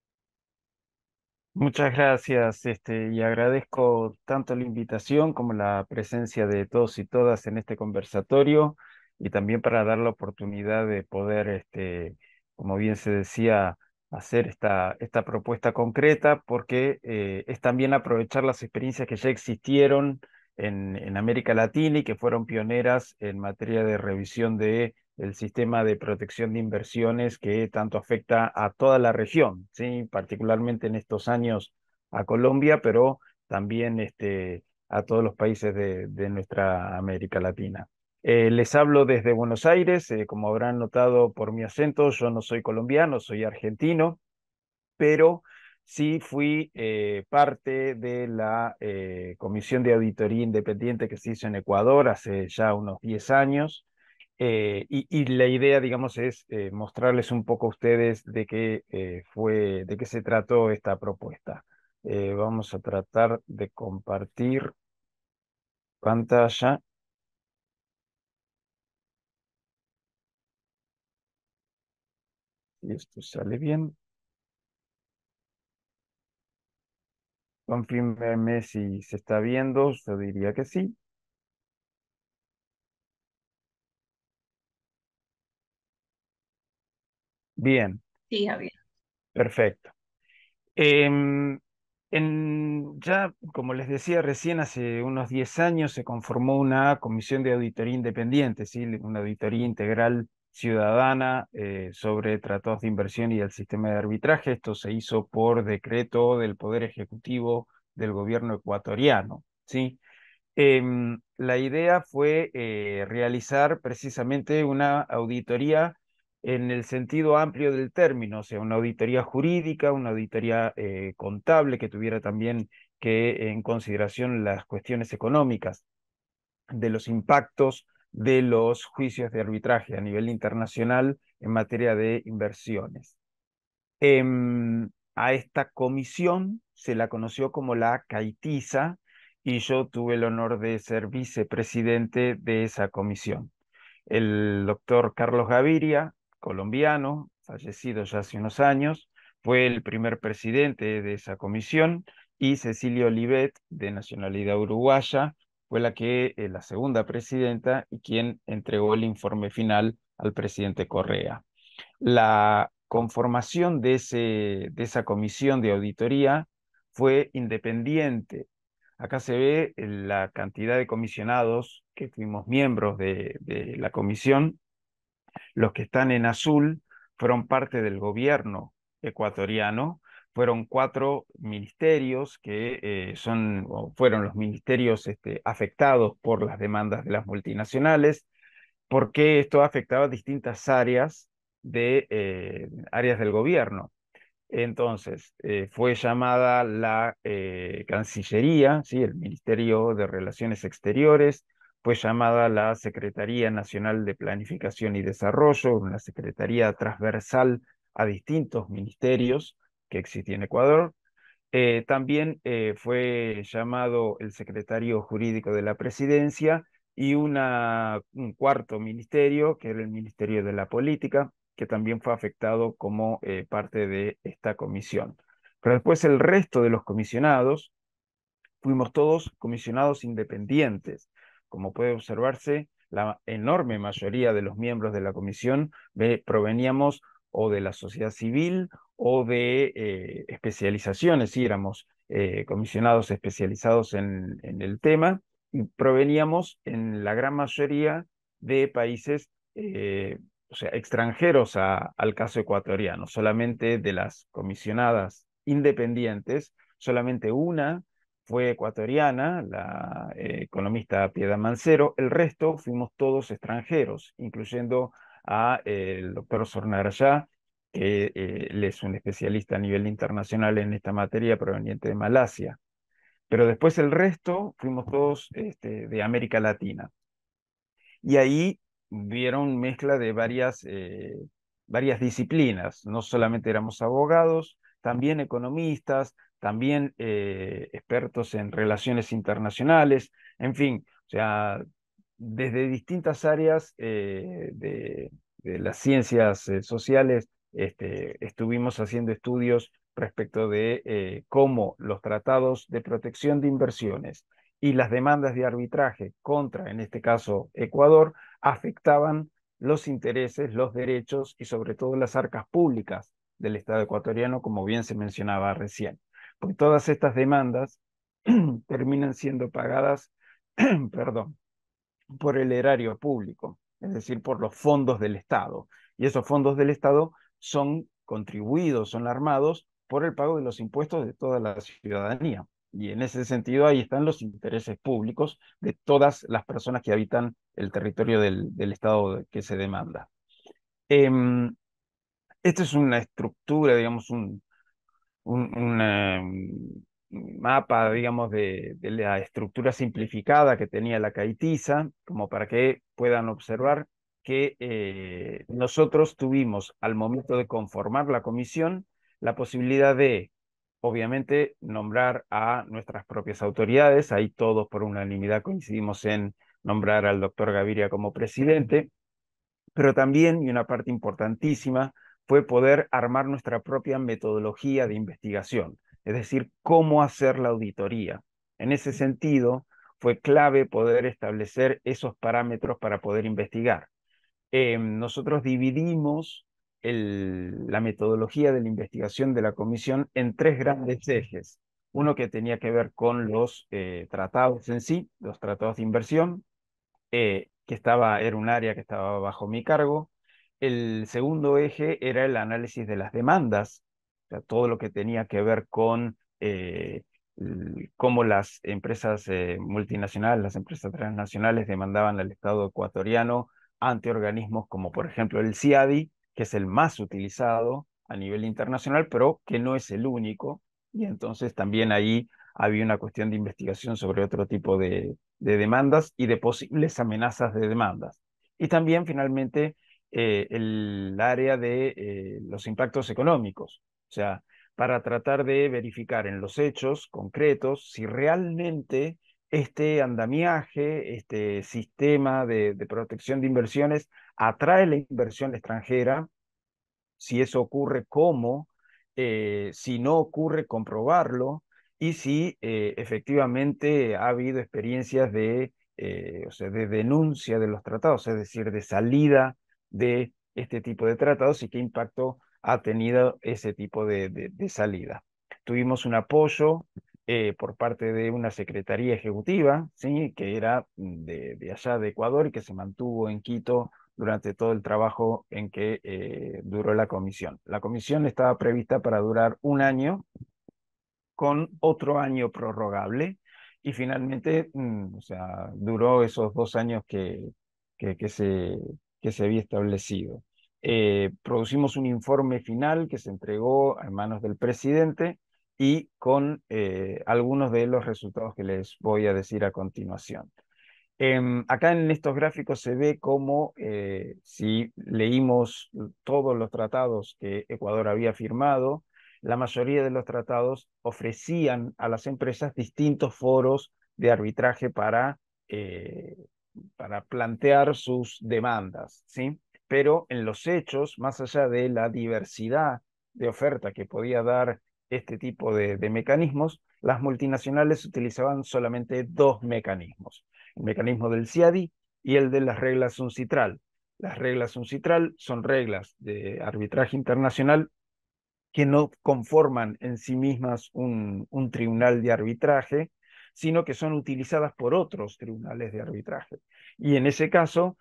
Muchas gracias, y agradezco tanto la invitación como la presencia de todos y todas en este conversatorio y también para dar la oportunidad de poder, como bien se decía, hacer esta propuesta concreta porque es también aprovechar las experiencias que ya existieron en América Latina y que fueron pioneras en materia de revisión de el sistema de protección de inversiones que tanto afecta a toda la región, ¿sí? Particularmente en estos años a Colombia, pero también a todos los países de nuestra América Latina. Les hablo desde Buenos Aires, como habrán notado por mi acento, yo no soy colombiano, soy argentino, pero sí fui parte de la Comisión de Auditoría Independiente que se hizo en Ecuador hace ya unos 10 años. Y la idea, digamos, es mostrarles un poco a ustedes de qué se trató esta propuesta. Vamos a tratar de compartir pantalla. Si esto sale bien. Confírmeme si se está viendo, yo diría que sí. Bien, Sí, Javier. perfecto. Ya, como les decía recién, hace unos 10 años se conformó una comisión de auditoría independiente, ¿sí? Una auditoría integral ciudadana sobre tratados de inversión y el sistema de arbitraje. Esto se hizo por decreto del Poder Ejecutivo del gobierno ecuatoriano, ¿sí? La idea fue realizar precisamente una auditoría en el sentido amplio del término, o sea, una auditoría jurídica, una auditoría contable que tuviera también que en consideración las cuestiones económicas de los impactos de los juicios de arbitraje a nivel internacional en materia de inversiones. A esta comisión se la conoció como la CAITISA y yo tuve el honor de ser vicepresidente de esa comisión. El doctor Carlos Gaviria, colombiano, fallecido ya hace unos años, fue el primer presidente de esa comisión y Cecilia Olivet, de nacionalidad uruguaya, fue la segunda presidenta y quien entregó el informe final al presidente Correa. La conformación de esa comisión de auditoría fue independiente. Acá se ve la cantidad de comisionados que fuimos miembros de la comisión. Los que están en azul fueron parte del gobierno ecuatoriano. Fueron 4 ministerios que fueron los ministerios afectados por las demandas de las multinacionales porque esto afectaba distintas áreas del gobierno. Entonces, fue llamada la Cancillería, ¿sí? El Ministerio de Relaciones Exteriores, fue llamada la Secretaría Nacional de Planificación y Desarrollo, una secretaría transversal a distintos ministerios que existía en Ecuador. También fue llamado el secretario jurídico de la presidencia y un cuarto ministerio, que era el Ministerio de la Política, que también fue afectado como parte de esta comisión. Pero después el resto de los comisionados, fuimos todos comisionados independientes. Como puede observarse, la enorme mayoría de los miembros de la comisión proveníamos o de la sociedad civil o de especializaciones, sí, éramos comisionados especializados en el tema y proveníamos en la gran mayoría de países, o sea, extranjeros al caso ecuatoriano. Solamente de las comisionadas independientes, solamente una fue ecuatoriana, la economista Piedad Mancero. El resto fuimos todos extranjeros, incluyendo a el doctor Sornarayá, que él es un especialista a nivel internacional en esta materia proveniente de Malasia. Pero después el resto fuimos todos de América Latina. Y ahí vieron mezcla de varias disciplinas. No solamente éramos abogados, también economistas, también expertos en relaciones internacionales, en fin, o sea, desde distintas áreas de las ciencias sociales estuvimos haciendo estudios respecto de cómo los tratados de protección de inversiones y las demandas de arbitraje contra, en este caso, Ecuador, afectaban los intereses, los derechos y sobre todo las arcas públicas del Estado ecuatoriano, como bien se mencionaba recién. Porque todas estas demandas terminan siendo pagadas, perdón, por el erario público, es decir, por los fondos del Estado. Y esos fondos del Estado son contribuidos, son armados por el pago de los impuestos de toda la ciudadanía. Y en ese sentido ahí están los intereses públicos de todas las personas que habitan el territorio del Estado que se demanda. Esta es una estructura, digamos, un mapa, digamos, de la estructura simplificada que tenía la caitiza, como para que puedan observar que nosotros tuvimos, al momento de conformar la comisión, la posibilidad de, obviamente, nombrar a nuestras propias autoridades. Ahí todos por unanimidad coincidimos en nombrar al doctor Gaviria como presidente, pero también, y una parte importantísima, fue poder armar nuestra propia metodología de investigación, es decir, cómo hacer la auditoría. En ese sentido, fue clave poder establecer esos parámetros para poder investigar. Nosotros dividimos la metodología de la investigación de la comisión en tres grandes ejes. Uno que tenía que ver con los tratados en sí, los tratados de inversión, era un área que estaba bajo mi cargo. El segundo eje era el análisis de las demandas, o sea, todo lo que tenía que ver con cómo las empresas multinacionales, las empresas transnacionales demandaban al Estado ecuatoriano ante organismos como por ejemplo el CIADI, que es el más utilizado a nivel internacional, pero que no es el único. Y entonces también ahí había una cuestión de investigación sobre otro tipo de demandas y de posibles amenazas de demandas. Y también, finalmente, el área de los impactos económicos, o sea, para tratar de verificar en los hechos concretos si realmente este andamiaje, este sistema de protección de inversiones atrae la inversión extranjera, si eso ocurre, cómo, si no ocurre, comprobarlo, y si efectivamente ha habido experiencias o sea, de denuncia de los tratados, es decir, de salida de este tipo de tratados y qué impacto ha tenido ese tipo de salida. Tuvimos un apoyo por parte de una secretaría ejecutiva, ¿sí? Que era de allá de Ecuador y que se mantuvo en Quito durante todo el trabajo en que duró la comisión. La comisión estaba prevista para durar un año con otro año prorrogable y finalmente, o sea, duró esos 2 años que se, que se había establecido. Producimos un informe final que se entregó en manos del presidente y con algunos de los resultados que les voy a decir a continuación. Acá en estos gráficos se ve cómo si leímos todos los tratados que Ecuador había firmado, la mayoría de los tratados ofrecían a las empresas distintos foros de arbitraje para plantear sus demandas, ¿sí? Pero en los hechos, más allá de la diversidad de oferta que podía dar este tipo de mecanismos, las multinacionales utilizaban solamente dos mecanismos: el mecanismo del CIADI y el de las reglas UNCITRAL. Las reglas UNCITRAL son reglas de arbitraje internacional que no conforman en sí mismas un tribunal de arbitraje, sino que son utilizadas por otros tribunales de arbitraje. Y en ese caso,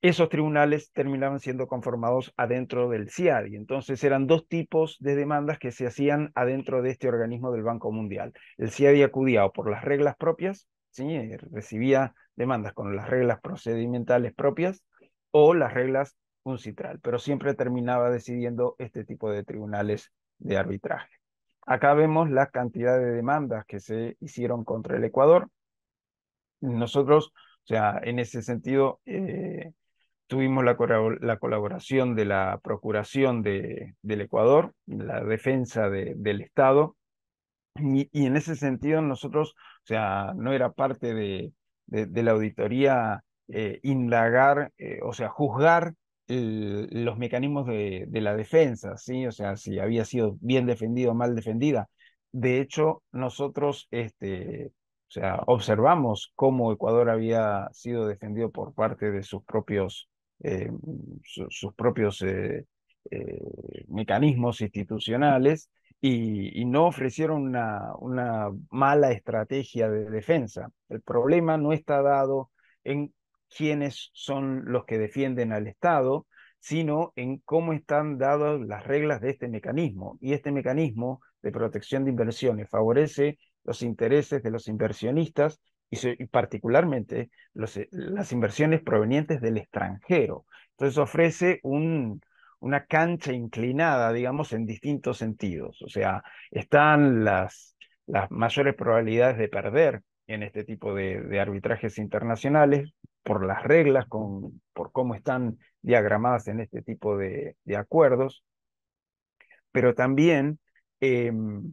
esos tribunales terminaban siendo conformados adentro del CIADI. Entonces eran dos tipos de demandas que se hacían adentro de este organismo del Banco Mundial. El CIADI acudía o por las reglas propias, ¿sí? Recibía demandas con las reglas procedimentales propias o las reglas UNCITRAL, pero siempre terminaba decidiendo este tipo de tribunales de arbitraje. Acá vemos la cantidad de demandas que se hicieron contra el Ecuador. Nosotros, o sea, en ese sentido, tuvimos la colaboración de la Procuración del Ecuador, la defensa del Estado, y en ese sentido nosotros, o sea, no era parte de la auditoría indagar, o sea, juzgar los mecanismos de la defensa, ¿sí? O sea, si había sido bien defendida o mal defendida. De hecho, nosotros, o sea, observamos cómo Ecuador había sido defendido por parte de sus propios, eh, sus propios eh, mecanismos institucionales y no ofrecieron una mala estrategia de defensa. El problema no está dado en quiénes son los que defienden al Estado, sino en cómo están dadas las reglas de este mecanismo. Y este mecanismo de protección de inversiones favorece los intereses de los inversionistas y particularmente las inversiones provenientes del extranjero. Entonces ofrece una cancha inclinada, digamos, en distintos sentidos. O sea, están las mayores probabilidades de perder en este tipo de arbitrajes internacionales por las reglas, por cómo están diagramadas en este tipo de acuerdos, pero también eh,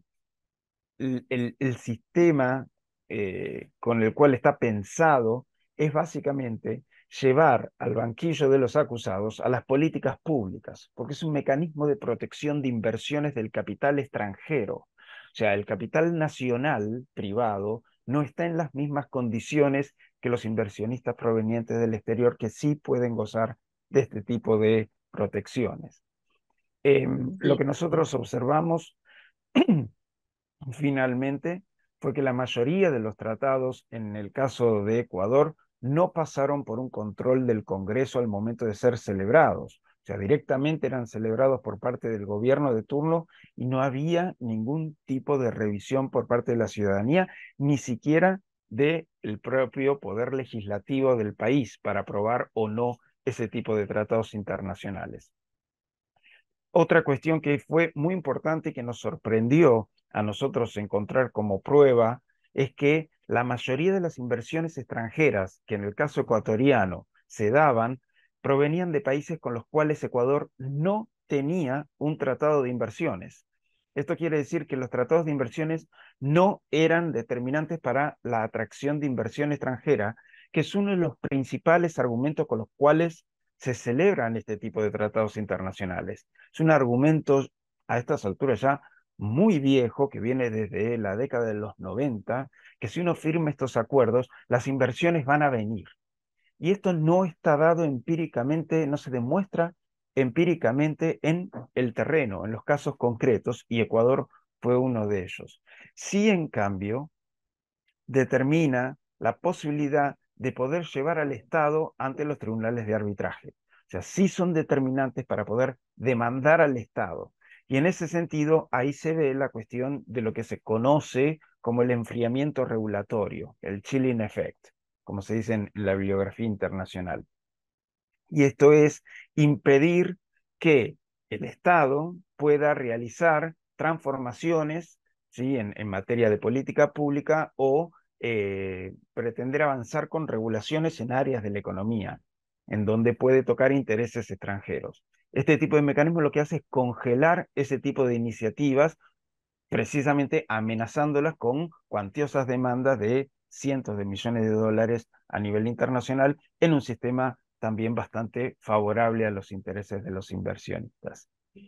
el sistema con el cual está pensado es básicamente llevar al banquillo de los acusados a las políticas públicas, porque es un mecanismo de protección de inversiones del capital extranjero. O sea, el capital nacional privado no está en las mismas condiciones que los inversionistas provenientes del exterior que sí pueden gozar de este tipo de protecciones. Lo que nosotros observamos finalmente fue que la mayoría de los tratados, en el caso de Ecuador, no pasaron por un control del Congreso al momento de ser celebrados. O sea, directamente eran celebrados por parte del gobierno de turno y no había ningún tipo de revisión por parte de la ciudadanía, ni siquiera del propio poder legislativo del país para aprobar o no ese tipo de tratados internacionales. Otra cuestión que fue muy importante y que nos sorprendió a nosotros encontrar como prueba es que la mayoría de las inversiones extranjeras que en el caso ecuatoriano se daban provenían de países con los cuales Ecuador no tenía un tratado de inversiones. Esto quiere decir que los tratados de inversiones no eran determinantes para la atracción de inversión extranjera, que es uno de los principales argumentos con los cuales se celebran este tipo de tratados internacionales. Es un argumento a estas alturas ya muy viejo, que viene desde la década de los 90, que si uno firma estos acuerdos, las inversiones van a venir. Y esto no está dado empíricamente, no se demuestra empíricamente en el terreno, en los casos concretos, y Ecuador fue uno de ellos. Sí, en cambio, determina la posibilidad de poder llevar al Estado ante los tribunales de arbitraje. O sea, sí son determinantes para poder demandar al Estado. Y en ese sentido, ahí se ve la cuestión de lo que se conoce como el enfriamiento regulatorio, el chilling effect, como se dice en la bibliografía internacional. Y esto es impedir que el Estado pueda realizar transformaciones, ¿sí? en materia de política pública o pretender avanzar con regulaciones en áreas de la economía, en donde puede tocar intereses extranjeros. Este tipo de mecanismo lo que hace es congelar ese tipo de iniciativas, precisamente amenazándolas con cuantiosas demandas de cientos de millones de dólares a nivel internacional en un sistema también bastante favorable a los intereses de los inversionistas.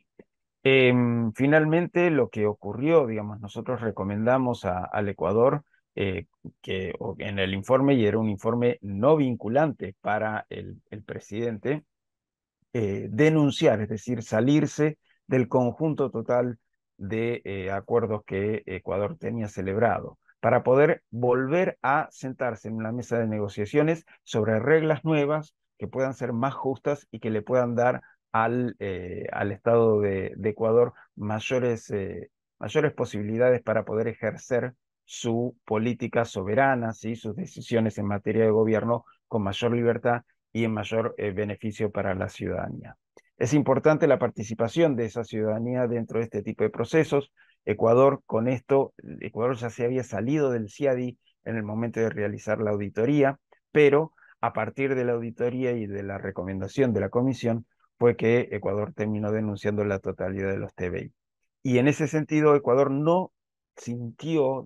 Finalmente, lo que ocurrió, digamos, nosotros recomendamos al Ecuador que en el informe, y era un informe no vinculante para el presidente, denunciar, es decir, salirse del conjunto total de acuerdos que Ecuador tenía celebrado, para poder volver a sentarse en una mesa de negociaciones sobre reglas nuevas, que puedan ser más justas y que le puedan dar al Estado de Ecuador mayores posibilidades para poder ejercer su política soberana, ¿sí? Sus decisiones en materia de gobierno con mayor libertad y en mayor beneficio para la ciudadanía. Es importante la participación de esa ciudadanía dentro de este tipo de procesos. Ecuador ya se había salido del CIADI en el momento de realizar la auditoría, pero a partir de la auditoría y de la recomendación de la comisión fue que Ecuador terminó denunciando la totalidad de los TBI. Y en ese sentido, Ecuador no sintió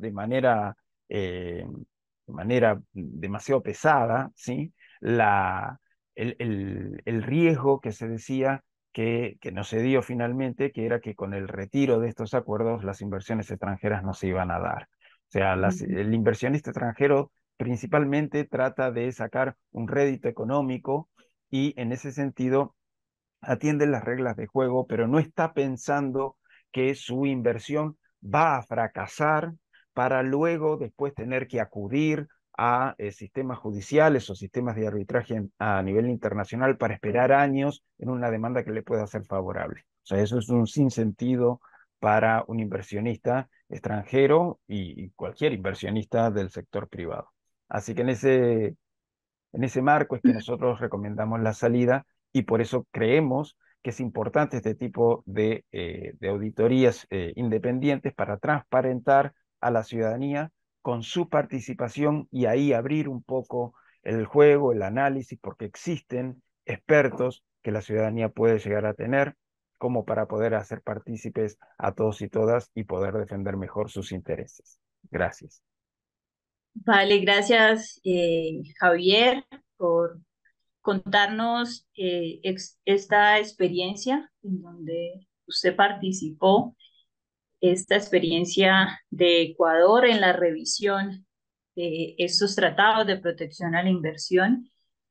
de manera demasiado pesada, ¿sí? El riesgo que se decía que no se dio finalmente, que era que con el retiro de estos acuerdos las inversiones extranjeras no se iban a dar. O sea, el inversionista extranjero principalmente trata de sacar un rédito económico y en ese sentido atiende las reglas de juego, pero no está pensando que su inversión va a fracasar para luego después tener que acudir a sistemas judiciales o sistemas de arbitraje a nivel internacional para esperar años en una demanda que le pueda ser favorable. O sea, eso es un sinsentido para un inversionista extranjero y cualquier inversionista del sector privado. Así que en ese marco es que nosotros recomendamos la salida y por eso creemos que es importante este tipo de auditorías independientes para transparentar a la ciudadanía con su participación y ahí abrir un poco el juego, el análisis, porque existen expertos que la ciudadanía puede llegar a tener como para poder hacer partícipes a todos y todas y poder defender mejor sus intereses. Gracias. Vale, gracias Javier por contarnos esta experiencia en donde usted participó, esta experiencia de Ecuador en la revisión de estos tratados de protección a la inversión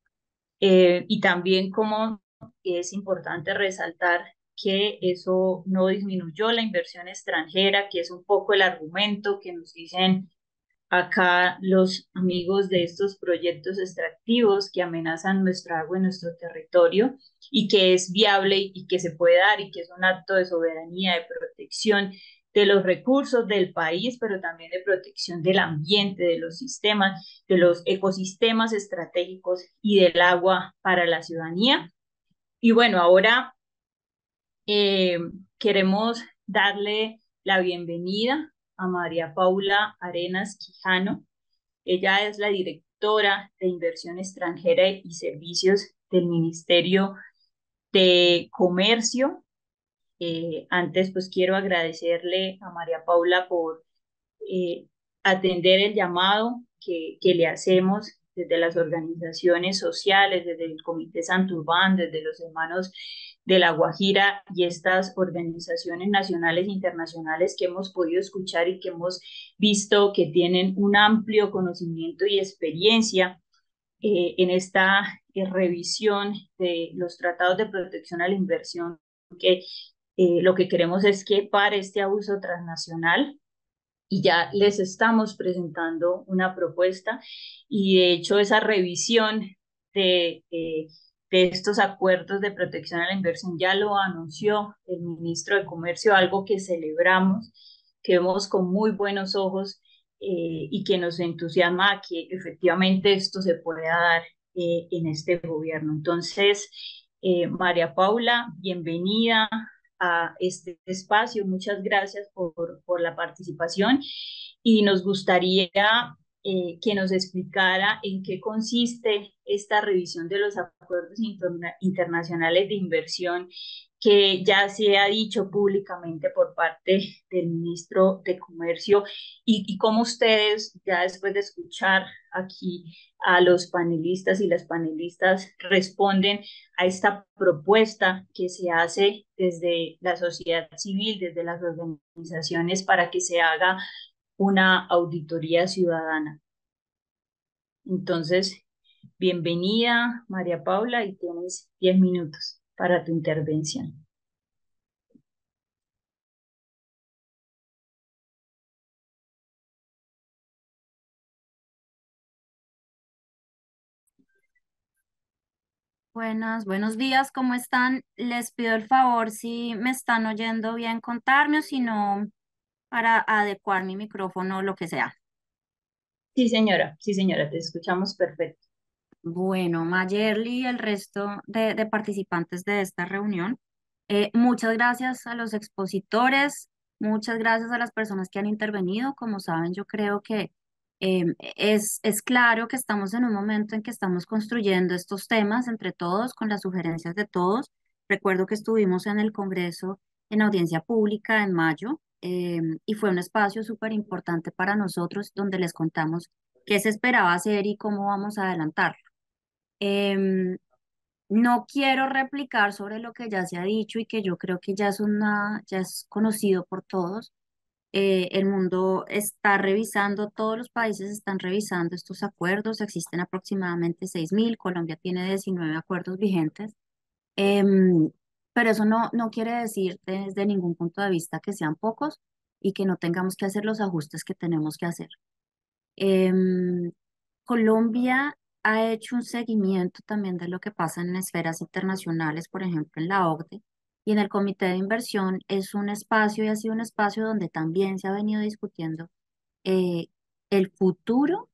y también cómo es importante resaltar que eso no disminuyó la inversión extranjera, que es un poco el argumento que nos dicen acá los amigos de estos proyectos extractivos que amenazan nuestra agua y nuestro territorio y que es viable y que se puede dar y que es un acto de soberanía, de protección de los recursos del país, pero también de protección del ambiente, de los sistemas, de los ecosistemas estratégicos y del agua para la ciudadanía. Y bueno, ahora eh, queremos darle la bienvenida a María Paula Arenas Quijano. Ella es la directora de Inversión Extranjera y Servicios del Ministerio de Comercio. Antes, pues quiero agradecerle a María Paula por eh, atender el llamado que le hacemos desde las organizaciones sociales, desde el Comité Santurbán, desde los hermanos de La Guajira y estas organizaciones nacionales e internacionales que hemos podido escuchar y que hemos visto que tienen un amplio conocimiento y experiencia en esta revisión de los tratados de protección a la inversión, que lo que queremos es que pare este abuso transnacional y ya les estamos presentando una propuesta y de hecho esa revisión de estos acuerdos de protección a la inversión ya lo anunció el ministro de Comercio, algo que celebramos, que vemos con muy buenos ojos y que nos entusiasma que efectivamente esto se pueda dar en este gobierno. Entonces, María Paula, bienvenida a este espacio. Muchas gracias por la participación y nos gustaría que nos explicara en qué consiste esta revisión de los acuerdos internacionales de inversión que ya se ha dicho públicamente por parte del ministro de Comercio y cómo ustedes, ya después de escuchar aquí a los panelistas y las panelistas, responden a esta propuesta que se hace desde la sociedad civil, desde las organizaciones, para que se haga una auditoría ciudadana. Entonces, bienvenida, María Paula, y tienes 10 minutos para tu intervención. Buenos días, ¿cómo están? Les pido el favor si me están oyendo bien contarme o si no, para adecuar mi micrófono o lo que sea. Sí, señora, te escuchamos perfecto. Bueno, Mayerly y el resto de participantes de esta reunión, muchas gracias a los expositores, muchas gracias a las personas que han intervenido. Como saben, yo creo que es claro que estamos en un momento en que estamos construyendo estos temas entre todos, con las sugerencias de todos. Recuerdo que estuvimos en el Congreso en audiencia pública en mayo, y fue un espacio súper importante para nosotros donde les contamos qué se esperaba hacer y cómo vamos a adelantar. Em, no quiero replicar sobre lo que ya se ha dicho y que yo creo que ya es conocido por todos. El mundo está revisando, todos los países están revisando estos acuerdos. Existen aproximadamente 6.000. Colombia tiene 19 acuerdos vigentes. Em, pero eso no quiere decir desde ningún punto de vista que sean pocos y que no tengamos que hacer los ajustes que tenemos que hacer. Em, Colombia ha hecho un seguimiento también de lo que pasa en esferas internacionales, por ejemplo, en la OCDE, y en el Comité de Inversión es un espacio y ha sido un espacio donde también se ha venido discutiendo eh, el futuro,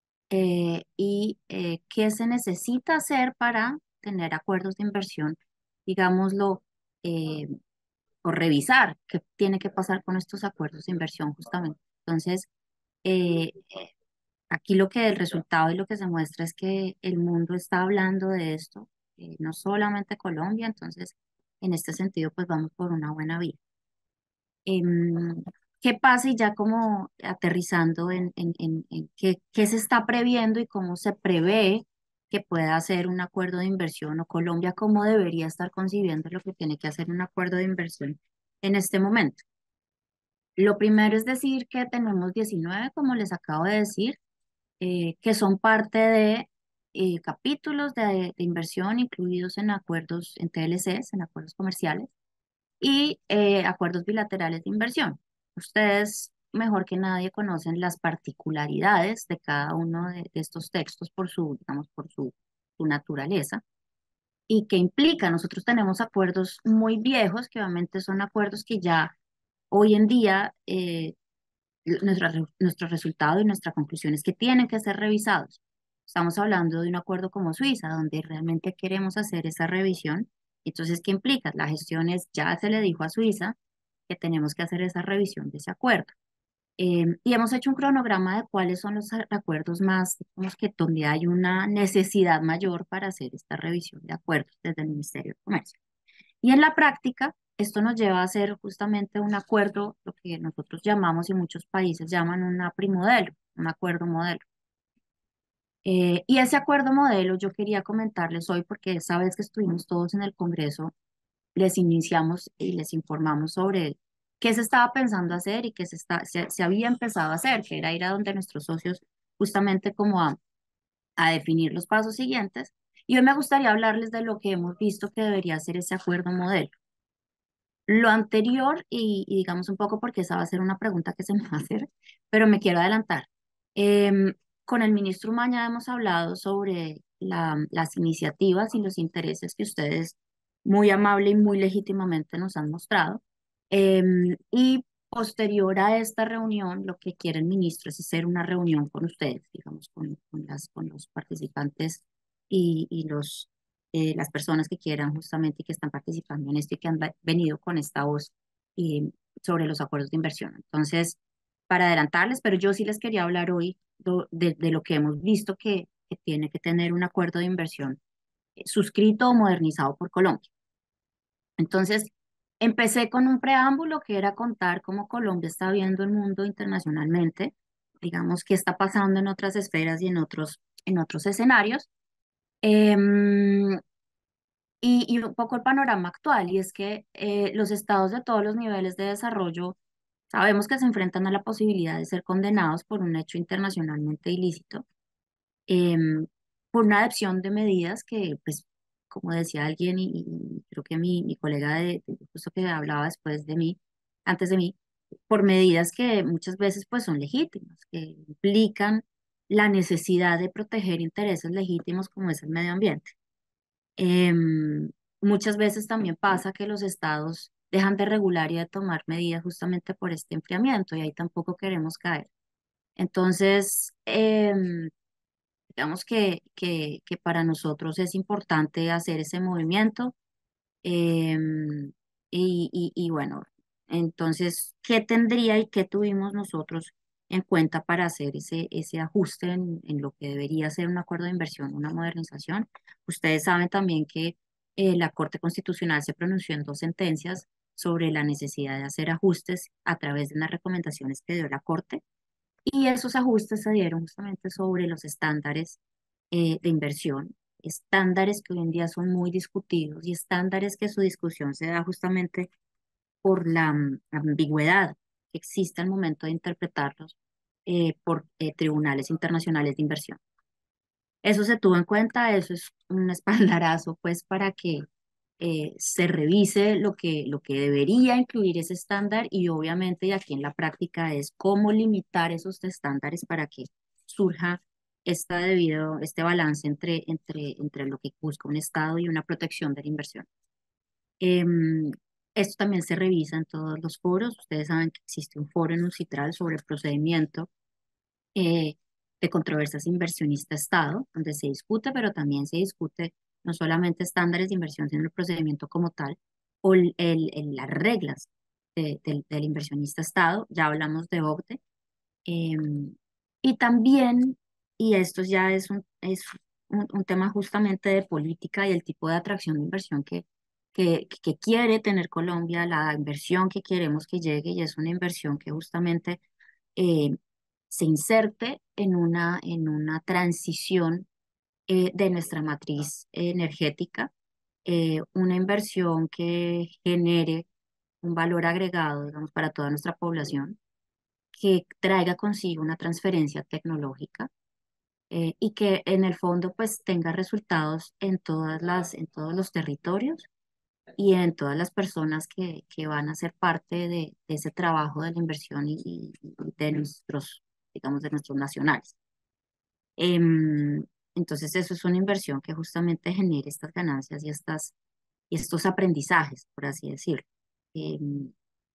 y qué se necesita hacer para tener acuerdos de inversión, digámoslo, eh, o revisar qué tiene que pasar con estos acuerdos de inversión justamente. Entonces, eh, aquí lo que el resultado y lo que se muestra es que el mundo está hablando de esto, no solamente Colombia. Entonces en este sentido pues vamos por una buena vía. Em, ¿Qué pasa y ya como aterrizando en qué se está previendo y cómo se prevé que pueda hacer un acuerdo de inversión, o Colombia cómo debería estar concibiendo lo que tiene que hacer un acuerdo de inversión en este momento? Lo primero es decir que tenemos 19, como les acabo de decir, que son parte de capítulos de inversión incluidos en acuerdos, en TLCs, en acuerdos comerciales, y acuerdos bilaterales de inversión. Ustedes, mejor que nadie, conocen las particularidades de cada uno de estos textos por su, digamos, por su naturaleza y qué implica. Nosotros tenemos acuerdos muy viejos, que obviamente son acuerdos que ya hoy en día nuestro resultado y nuestra conclusión es que tienen que ser revisados. Estamos hablando de un acuerdo como Suiza, donde realmente queremos hacer esa revisión. Entonces, ¿qué implica? La gestión es, ya se le dijo a Suiza que tenemos que hacer esa revisión de ese acuerdo. Y hemos hecho un cronograma de cuáles son los acuerdos más, digamos que donde hay una necesidad mayor para hacer esta revisión de acuerdos desde el Ministerio de Comercio. Y en la práctica, esto nos lleva a hacer justamente un acuerdo, lo que nosotros llamamos y muchos países llaman un APRI-modelo, un acuerdo modelo. Y ese acuerdo modelo yo quería comentarles hoy porque esa vez que estuvimos todos en el Congreso, les iniciamos y les informamos sobre qué se estaba pensando hacer y qué se había empezado a hacer, que era ir a donde nuestros socios justamente como a definir los pasos siguientes. Y hoy me gustaría hablarles de lo que hemos visto que debería ser ese acuerdo modelo. Lo anterior, y digamos un poco porque esa va a ser una pregunta que se me va a hacer, pero me quiero adelantar. Em, con el ministro Umaña hemos hablado sobre las iniciativas y los intereses que ustedes muy amable y muy legítimamente nos han mostrado. Y posterior a esta reunión, lo que quiere el ministro es hacer una reunión con ustedes, digamos, con los participantes y las personas que quieran justamente y que están participando en esto y que han venido con esta voz sobre los acuerdos de inversión. Entonces, para adelantarles, pero yo sí les quería hablar hoy de lo que hemos visto que tiene que tener un acuerdo de inversión suscrito o modernizado por Colombia. Entonces, empecé con un preámbulo que era contar cómo Colombia está viendo el mundo internacionalmente, digamos, qué está pasando en otras esferas y en otros escenarios. Em, y un poco el panorama actual, y es que los estados de todos los niveles de desarrollo sabemos que se enfrentan a la posibilidad de ser condenados por un hecho internacionalmente ilícito, em, por una adopción de medidas que, pues, como decía alguien, y creo que mi colega justo que hablaba después de mí, antes de mí, por medidas que muchas veces pues son legítimas, que implican la necesidad de proteger intereses legítimos como es el medio ambiente. Em, Muchas veces también pasa que los estados dejan de regular y de tomar medidas justamente por este enfriamiento y ahí tampoco queremos caer. Entonces, digamos que para nosotros es importante hacer ese movimiento. em, y bueno, entonces, ¿qué tendría y qué tuvimos nosotros en cuenta para hacer ese ajuste en lo que debería ser un acuerdo de inversión, una modernización? Ustedes saben también que la Corte Constitucional se pronunció en 2 sentencias sobre la necesidad de hacer ajustes a través de unas recomendaciones que dio la Corte. Y esos ajustes se dieron justamente sobre los estándares de inversión, estándares que hoy en día son muy discutidos y estándares que su discusión se da justamente por la ambigüedad que existe al momento de interpretarlos por tribunales internacionales de inversión. Eso se tuvo en cuenta, eso es un espaldarazo pues para que se revise lo que debería incluir ese estándar y obviamente y aquí en la práctica es cómo limitar esos estándares para que surja este balance entre lo que busca un Estado y una protección de la inversión. Em, Esto también se revisa en todos los foros. Ustedes saben que existe un foro en UNCITRAL sobre el procedimiento eh, de controversias inversionista-Estado, donde se discute, pero también se discute no solamente estándares de inversión, sino el procedimiento como tal, o las reglas del inversionista-Estado. Ya hablamos de OCDE. Y también, y esto ya es un tema justamente de política y el tipo de atracción de inversión que quiere tener Colombia, la inversión que queremos que llegue, y es una inversión que justamente eh, se inserte en una transición de nuestra matriz energética, una inversión que genere un valor agregado, digamos, para toda nuestra población, que traiga consigo una transferencia tecnológica y que en el fondo pues tenga resultados en todos los territorios y en todas las personas que van a ser parte de ese trabajo de la inversión y de nuestros, digamos, de nuestros nacionales. Em, entonces, eso es una inversión que justamente genere estas ganancias y estos aprendizajes, por así decirlo. Em,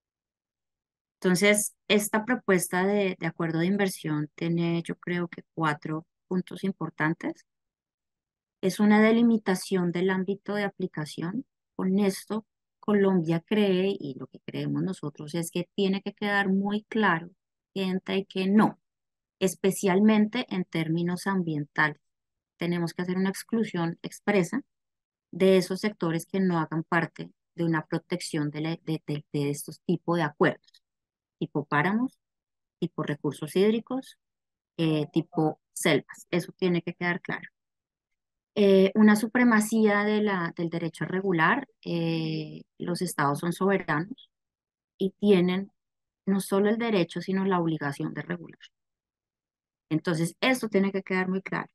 entonces, esta propuesta de acuerdo de inversión tiene, yo creo que 4 puntos importantes. Es una delimitación del ámbito de aplicación. Con esto, Colombia cree, y lo que creemos nosotros es que tiene que quedar muy claro que entra y que no, especialmente en términos ambientales. Tenemos que hacer una exclusión expresa de esos sectores que no hagan parte de una protección de estos tipos de acuerdos, tipo páramos, tipo recursos hídricos, tipo selvas. Eso tiene que quedar claro. Una supremacía del derecho a regular. Los estados son soberanos y tienen no solo el derecho, sino la obligación de regular. Entonces, esto tiene que quedar muy claro.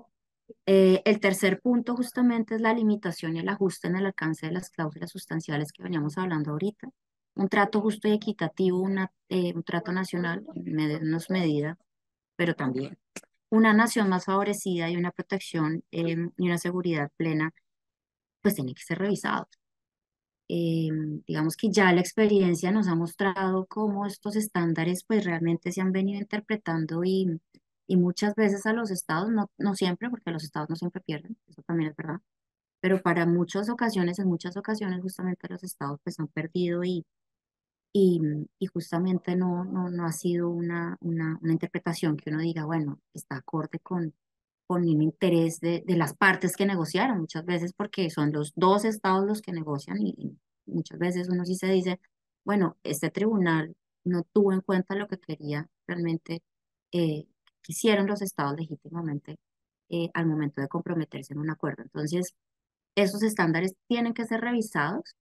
El tercer punto justamente es la limitación y el ajuste en el alcance de las cláusulas sustanciales que veníamos hablando ahorita. Un trato justo y equitativo, un trato nacional en menos medida, pero también una nación más favorecida y una protección y una seguridad plena, pues tiene que ser revisado. Digamos que ya la experiencia nos ha mostrado cómo estos estándares pues realmente se han venido interpretando y muchas veces a los estados, no siempre, porque los estados no siempre pierden, eso también es verdad, pero para muchas ocasiones, en muchas ocasiones justamente los estados pues han perdido y, y justamente no ha sido una interpretación que uno diga, bueno, está acorde con el interés de las partes que negociaron, muchas veces porque son los dos estados los que negocian y muchas veces uno sí se dice, bueno, este tribunal no tuvo en cuenta lo que quería realmente, quisieron los estados legítimamente al momento de comprometerse en un acuerdo. Entonces, esos estándares tienen que ser revisados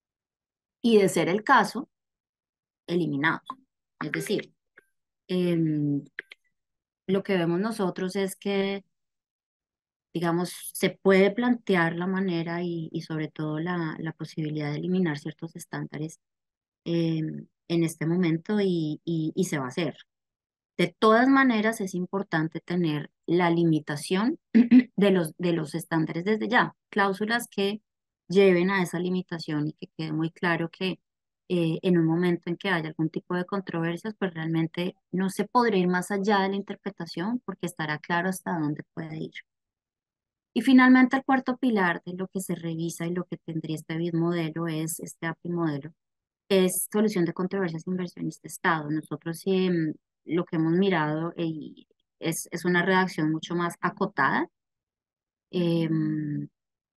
y, de ser el caso, eliminados. Es decir, em, lo que vemos nosotros es que, digamos, se puede plantear la manera y sobre todo la posibilidad de eliminar ciertos estándares en este momento y se va a hacer. De todas maneras, es importante tener la limitación de los estándares desde ya, cláusulas que lleven a esa limitación y que quede muy claro que en un momento en que haya algún tipo de controversias, pues realmente no se podrá ir más allá de la interpretación porque estará claro hasta dónde puede ir. Y finalmente el cuarto pilar de lo que se revisa y lo que tendría este BID modelo es este API modelo, es solución de controversias inversionista-Estado. Nosotros lo que hemos mirado es una redacción mucho más acotada, em,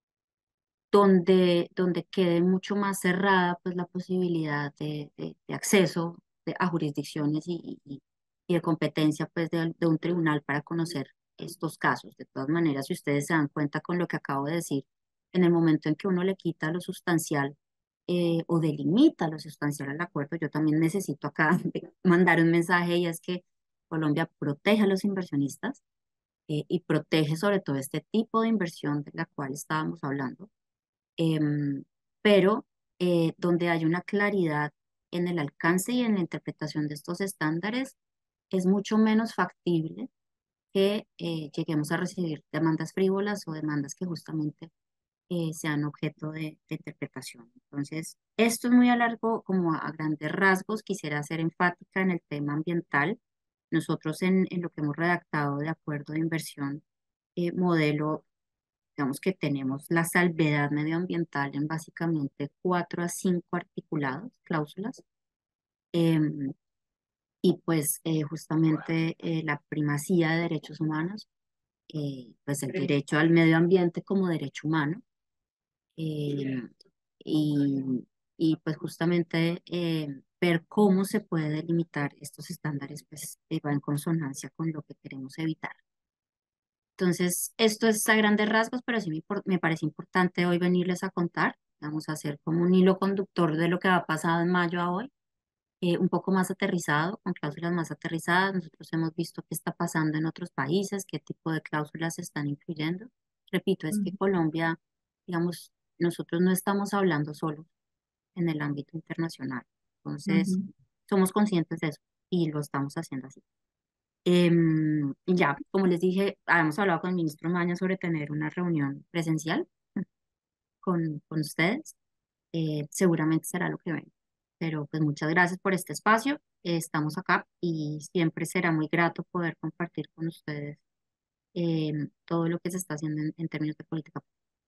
donde quede mucho más cerrada pues, la posibilidad de acceso a jurisdicciones y de competencia pues, de un tribunal para conocer estos casos. De todas maneras, si ustedes se dan cuenta con lo que acabo de decir, en el momento en que uno le quita lo sustancial o delimita lo sustancial al acuerdo, yo también necesito acá mandar un mensaje y es que Colombia protege a los inversionistas y protege sobre todo este tipo de inversión de la cual estábamos hablando, em, pero donde hay una claridad en el alcance y en la interpretación de estos estándares, es mucho menos factible que lleguemos a recibir demandas frívolas o demandas que justamente sean objeto de interpretación. Entonces, esto es muy a largo, como a grandes rasgos, quisiera ser enfática en el tema ambiental. Nosotros en lo que hemos redactado de acuerdo de inversión modelo, digamos que tenemos la salvedad medioambiental en básicamente 4 a 5 articulados, cláusulas, em, y pues justamente la primacía de derechos humanos, pues el derecho al medio ambiente como derecho humano, eh, y, y pues justamente ver cómo se puede delimitar estos estándares, pues va en consonancia con lo que queremos evitar. Entonces, esto es a grandes rasgos, pero sí me parece importante hoy venirles a contar. Vamos a hacer como un hilo conductor de lo que ha pasado en mayo a hoy, un poco más aterrizado, con cláusulas más aterrizadas. Nosotros hemos visto qué está pasando en otros países, qué tipo de cláusulas se están incluyendo. Repito, es que Colombia, digamos, nosotros no estamos hablando solo en el ámbito internacional. Entonces, somos conscientes de eso y lo estamos haciendo así. Y ya, como les dije, habíamos hablado con el ministro Maña sobre tener una reunión presencial con ustedes. Seguramente será lo que ven. Pero pues muchas gracias por este espacio. Estamos acá y siempre será muy grato poder compartir con ustedes todo lo que se está haciendo en términos de política.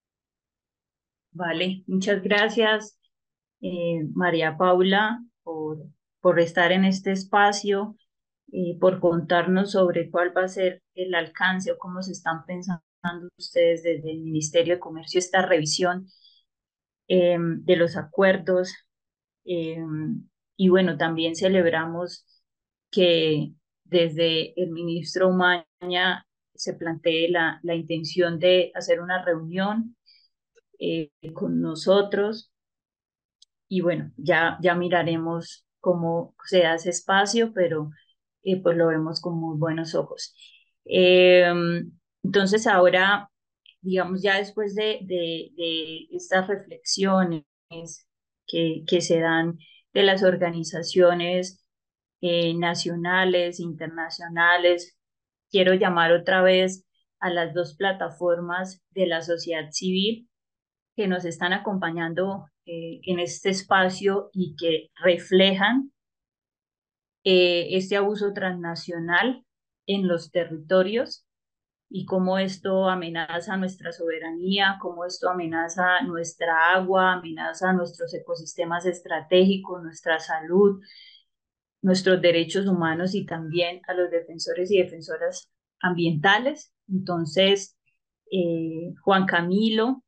Vale, muchas gracias, María Paula, por estar en este espacio, por contarnos sobre cuál va a ser el alcance o cómo se están pensando ustedes desde el Ministerio de Comercio esta revisión de los acuerdos. eh, y bueno, también celebramos que desde el ministro Maña se plantee la intención de hacer una reunión con nosotros y bueno, ya miraremos cómo se hace espacio, pero pues lo vemos con muy buenos ojos. Eh, entonces ahora, digamos, ya después de estas reflexiones que se dan de las organizaciones nacionales, internacionales, quiero llamar otra vez a las dos plataformas de la sociedad civil que nos están acompañando en este espacio y que reflejan este abuso transnacional en los territorios y cómo esto amenaza nuestra soberanía, cómo esto amenaza nuestra agua, amenaza nuestros ecosistemas estratégicos, nuestra salud, nuestros derechos humanos y también a los defensores y defensoras ambientales. Entonces, Juan Camilo,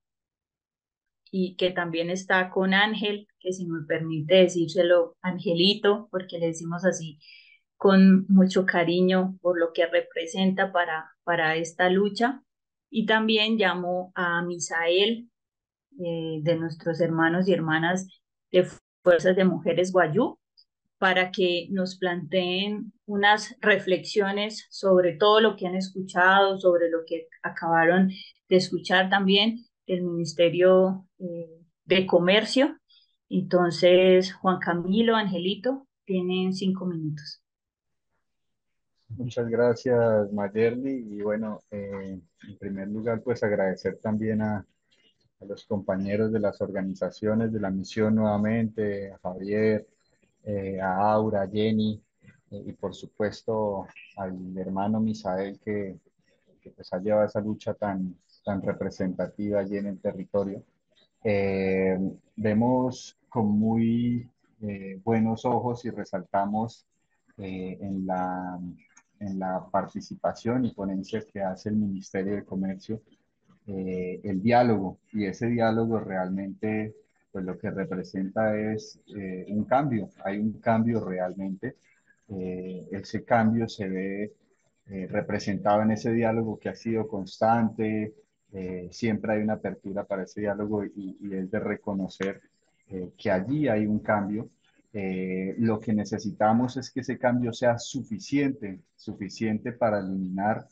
y que también está con Ángel, que si me permite decírselo, Angelito, porque le decimos así con mucho cariño por lo que representa para esta lucha. Y también llamo a Misael, de nuestros hermanos y hermanas de Fuerzas de Mujeres Guayú, para que nos planteen unas reflexiones sobre todo lo que han escuchado, sobre lo que acabaron de escuchar también del Ministerio de Comercio. Entonces, Juan Camilo, Angelito, tienen 5 minutos. Muchas gracias, Mayerly. Y bueno, en primer lugar, pues agradecer también a los compañeros de las organizaciones de la misión nuevamente, a Javier, a Aura, a Jenny, y por supuesto al hermano Misael que pues ha llevado esa lucha tan representativa allí en el territorio. Eh, Vemos con muy buenos ojos y resaltamos en la participación y ponencias que hace el Ministerio de Comercio, el diálogo, y ese diálogo realmente pues lo que representa es un cambio, hay un cambio realmente. Ese cambio se ve representado en ese diálogo que ha sido constante. Siempre hay una apertura para ese diálogo, y es de reconocer que allí hay un cambio. Lo que necesitamos es que ese cambio sea suficiente para eliminar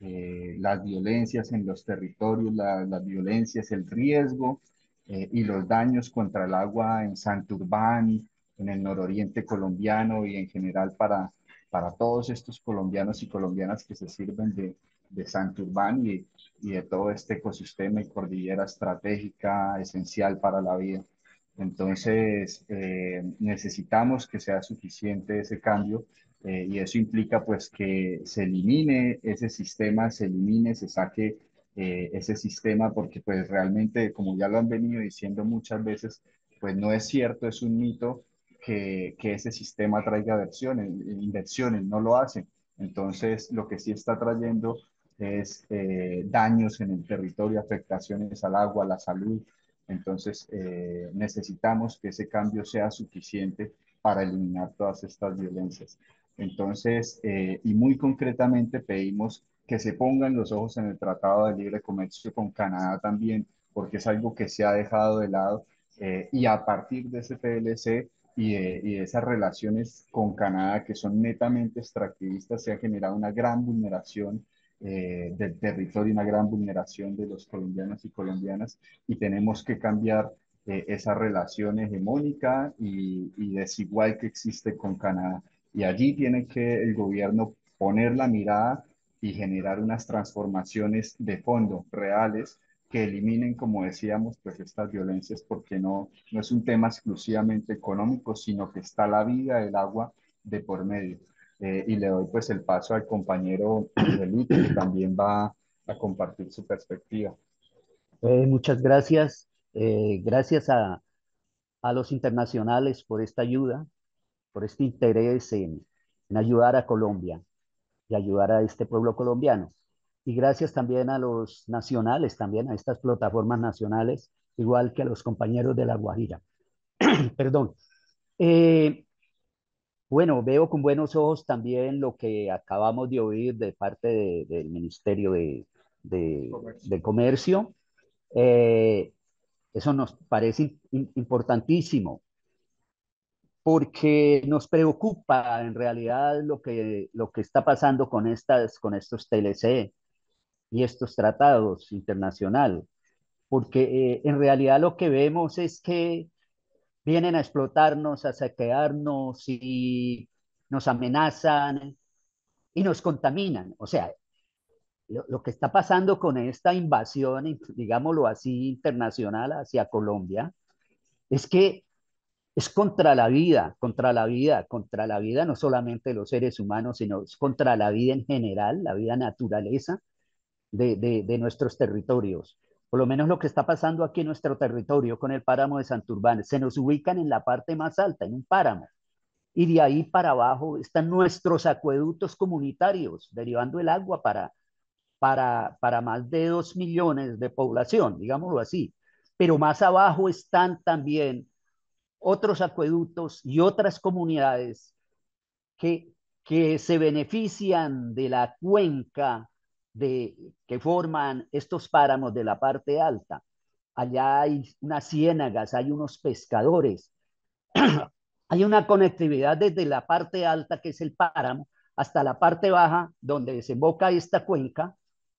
las violencias en los territorios, las violencias, el riesgo y los daños contra el agua en Santurbán, en el nororiente colombiano y en general para todos estos colombianos y colombianas que se sirven de Santurbán y de todo este ecosistema y cordillera estratégica esencial para la vida. Entonces, necesitamos que sea suficiente ese cambio, y eso implica pues que se elimine ese sistema, se saque ese sistema, porque pues realmente, como ya lo han venido diciendo muchas veces, pues no es cierto, es un mito que ese sistema traiga inversiones, no lo hace. Entonces, lo que sí está trayendo es daños en el territorio, afectaciones al agua, a la salud. Entonces, necesitamos que ese cambio sea suficiente para eliminar todas estas violencias. Entonces, y muy concretamente pedimos que se pongan los ojos en el Tratado de Libre Comercio con Canadá también, porque es algo que se ha dejado de lado, y a partir de ese PLC y de esas relaciones con Canadá que son netamente extractivistas, se ha generado una gran vulneración del territorio, una gran vulneración de los colombianos y colombianas, y tenemos que cambiar esa relación hegemónica y desigual que existe con Canadá. Y allí tiene que el gobierno poner la mirada y generar unas transformaciones de fondo reales que eliminen, como decíamos, pues estas violencias, porque no es un tema exclusivamente económico, sino que está la vida del agua de por medio. Y le doy pues el paso al compañero Felipe, que también va a compartir su perspectiva. Muchas gracias. Gracias a los internacionales por esta ayuda, por este interés en ayudar a Colombia y ayudar a este pueblo colombiano. Y gracias también a los nacionales, también a estas plataformas nacionales, igual que a los compañeros de La Guajira. Perdón. Eh, bueno, veo con buenos ojos también lo que acabamos de oír de parte del Ministerio de Comercio. Eh, Eso nos parece importantísimo porque nos preocupa en realidad lo que está pasando con estos TLC y estos tratados internacionales, porque en realidad lo que vemos es que vienen a explotarnos, a saquearnos y nos amenazan y nos contaminan. O sea, lo que está pasando con esta invasión, digámoslo así, internacional hacia Colombia, es que es contra la vida, contra la vida, contra la vida no solamente de los seres humanos, sino es contra la vida en general, la vida naturaleza de nuestros territorios. Por lo menos lo que está pasando aquí en nuestro territorio con el páramo de Santurbán, se nos ubican en la parte más alta, en un páramo, y de ahí para abajo están nuestros acueductos comunitarios, derivando el agua para más de 2 millones de población, digámoslo así. Pero más abajo están también otros acueductos y otras comunidades que, que se benefician de la cuenca que forman estos páramos de la parte alta. Allá hay unas ciénagas, hay unos pescadores, hay una conectividad desde la parte alta, que es el páramo, hasta la parte baja, donde desemboca esta cuenca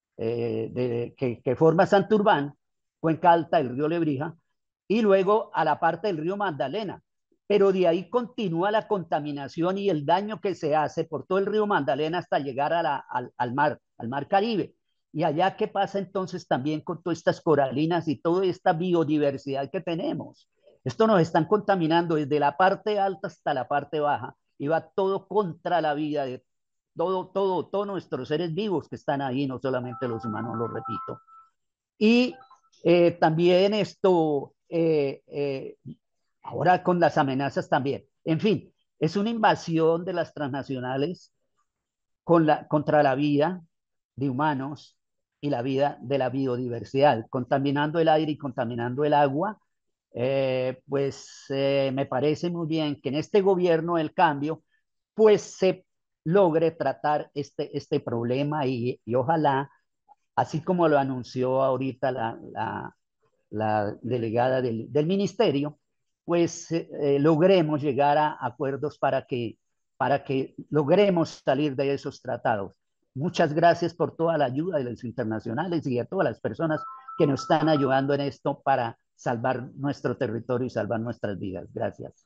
que forma Santurbán, cuenca alta del río Lebrija, y luego a la parte del río Magdalena. pero de ahí continúa la contaminación y el daño que se hace por todo el río Magdalena hasta llegar al mar Caribe. Y allá, ¿qué pasa entonces también con todas estas coralinas y toda esta biodiversidad que tenemos? Esto nos están contaminando desde la parte alta hasta la parte baja y va todo contra la vida de todos nuestros seres vivos que están ahí, no solamente los humanos, lo repito. Y también esto, ahora con las amenazas también. En fin, es una invasión de las transnacionales contra la vida de humanos y la vida de la biodiversidad, contaminando el aire y contaminando el agua. Me parece muy bien que en este gobierno del cambio pues se logre tratar este problema y ojalá, así como lo anunció ahorita la delegada del ministerio, pues logremos llegar a acuerdos para que logremos salir de esos tratados. Muchas gracias por toda la ayuda de los internacionales y a todas las personas que nos están ayudando en esto para salvar nuestro territorio y salvar nuestras vidas. Gracias.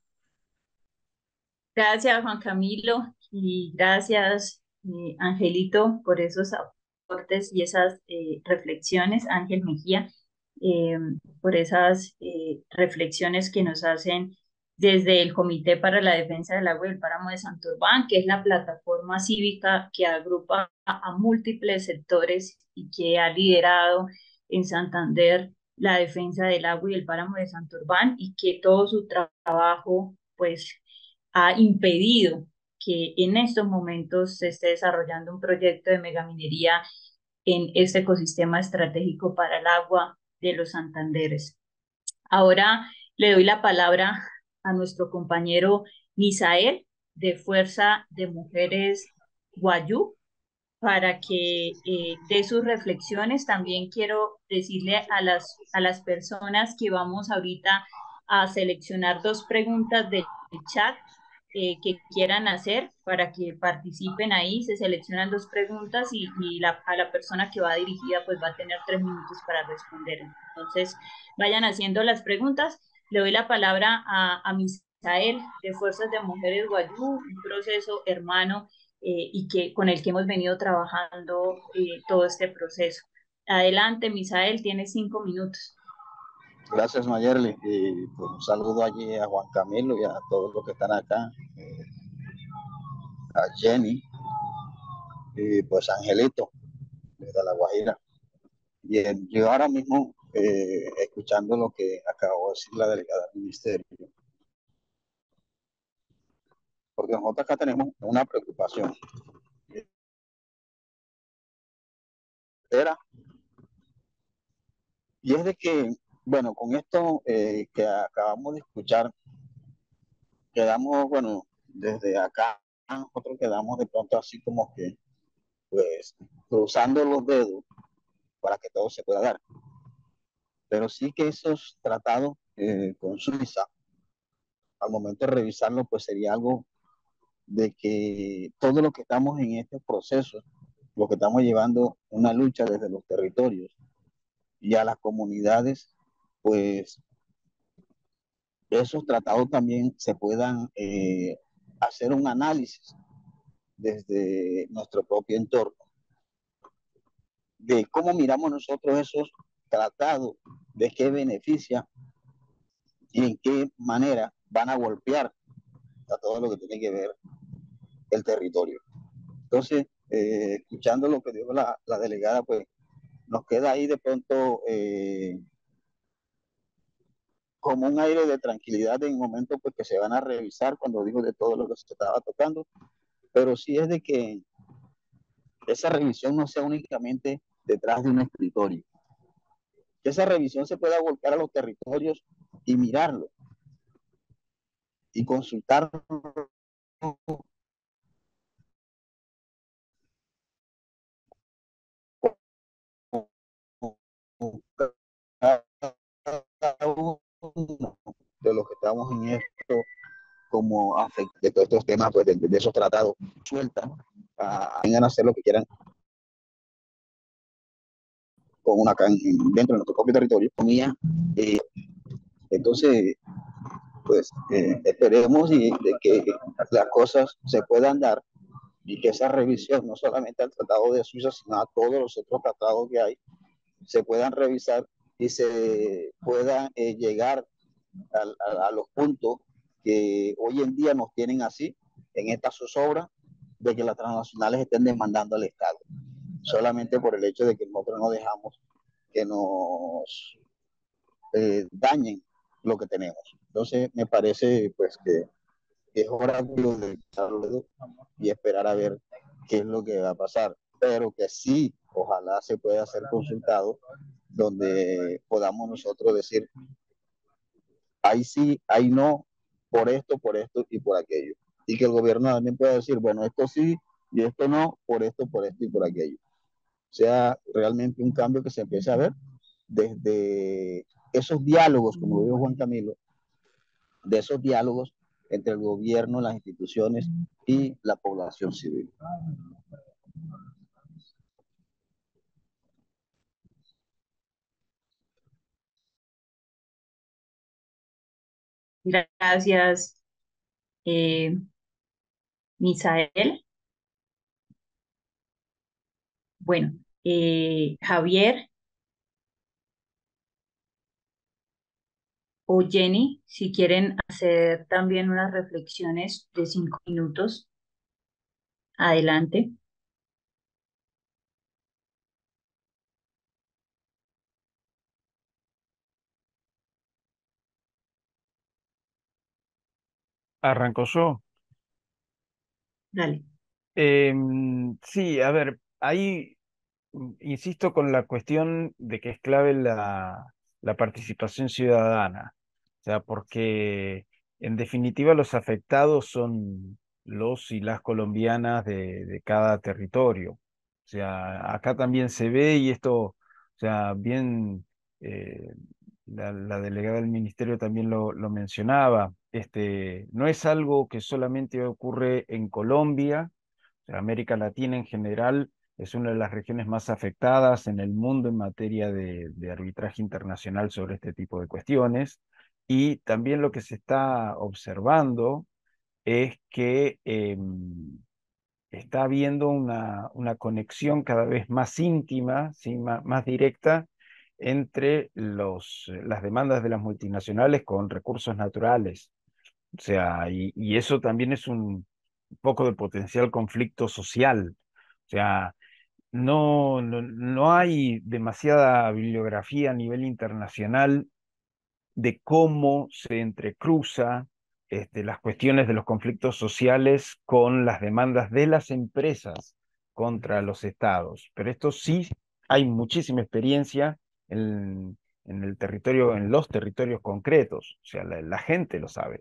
Gracias, Juan Camilo, y gracias, Angelito, por esos aportes y esas reflexiones, Ángel Mejía, eh, por esas reflexiones que nos hacen desde el Comité para la Defensa del Agua y el Páramo de Santurbán, que es la plataforma cívica que agrupa a múltiples sectores y que ha liderado en Santander la defensa del agua y el páramo de Santurbán, y que todo su trabajo, pues, ha impedido que en estos momentos se esté desarrollando un proyecto de megaminería en este ecosistema estratégico para el agua de los Santanderes. Ahora le doy la palabra a nuestro compañero Misael, de Fuerza de Mujeres Guayú, para que dé sus reflexiones. También quiero decirle a las personas que vamos ahorita a seleccionar dos preguntas del chat que quieran hacer para que participen ahí. Se seleccionan dos preguntas y a la persona que va dirigida pues va a tener 3 minutos para responder. Entonces, vayan haciendo las preguntas. Le doy la palabra a Misael, de Fuerzas de Mujeres Guayú, un proceso hermano y con el que hemos venido trabajando todo este proceso. Adelante, Misael, tienes 5 minutos. Gracias, Mayerly. Y pues, un saludo allí a Juan Camilo y a todos los que están acá, a Jenny y pues Angelito, desde La Guajira. Bien, yo ahora mismo, escuchando lo que acabó de decir la delegada del ministerio, porque nosotros acá tenemos una preocupación. Y es de que, bueno, con esto que acabamos de escuchar, quedamos, bueno, desde acá, nosotros quedamos de pronto así como que, pues, cruzando los dedos para que todo se pueda dar. Pero sí que esos tratados con Suiza, al momento de revisarlo, pues sería algo de que todo lo que estamos en este proceso, lo que estamos llevando una lucha desde los territorios y a las comunidades, pues esos tratados también se puedan hacer un análisis desde nuestro propio entorno, de cómo miramos nosotros esos tratados, de qué beneficia y en qué manera van a golpear a todo lo que tiene que ver el territorio. Entonces, escuchando lo que dijo la delegada, pues nos queda ahí de pronto como un aire de tranquilidad en el momento pues, que se van a revisar cuando dijo de todo lo que se estaba tocando, pero sí es de que esa revisión no sea únicamente detrás de un escritorio, que esa revisión se pueda volcar a los territorios y mirarlo y consultar cada uno de los que estamos en esto como de todos estos temas pues, de esos tratados sueltan vengan a hacer lo que quieran con una dentro de nuestro propio territorio. Entonces pues esperemos y de que las cosas se puedan dar y que esa revisión, no solamente al Tratado de Suiza, sino a todos los otros tratados que hay, se puedan revisar y se puedan llegar a los puntos que hoy en día nos tienen así, en esta zozobra, de que las transnacionales estén demandando al Estado, solamente por el hecho de que nosotros no dejamos que nos dañen lo que tenemos. Entonces, me parece pues que es hora de darle y esperar a ver qué es lo que va a pasar, pero que sí, ojalá se pueda ser consultado, donde podamos nosotros decir, ahí sí, ahí no, por esto y por aquello. Y que el gobierno también pueda decir, bueno, esto sí y esto no, por esto y por aquello. O sea, realmente un cambio que se empiece a ver desde esos diálogos, como lo dijo Juan Camilo, de esos diálogos entre el gobierno, las instituciones y la población civil. Gracias, Misael. Bueno, Javier o Jenny, si quieren hacer también unas reflexiones de 5 minutos, adelante. Arranco yo. Dale. Sí, a ver, ahí insisto con la cuestión de que es clave la participación ciudadana, o sea, porque en definitiva los afectados son los y las colombianas de cada territorio. O sea, acá también se ve y esto, o sea, bien, eh, la delegada del ministerio también lo mencionaba, no es algo que solamente ocurre en Colombia, o sea, América Latina en general es una de las regiones más afectadas en el mundo en materia de arbitraje internacional sobre este tipo de cuestiones. Y también lo que se está observando es que está habiendo una conexión cada vez más íntima, ¿sí? Más directa entre las demandas de las multinacionales con recursos naturales. O sea, y eso también es un poco de potencial conflicto social. O sea, no hay demasiada bibliografía a nivel internacional de cómo se entrecruza las cuestiones de los conflictos sociales con las demandas de las empresas contra los estados. Pero esto sí hay muchísima experiencia en el territorio, en los territorios concretos. O sea, la gente lo sabe.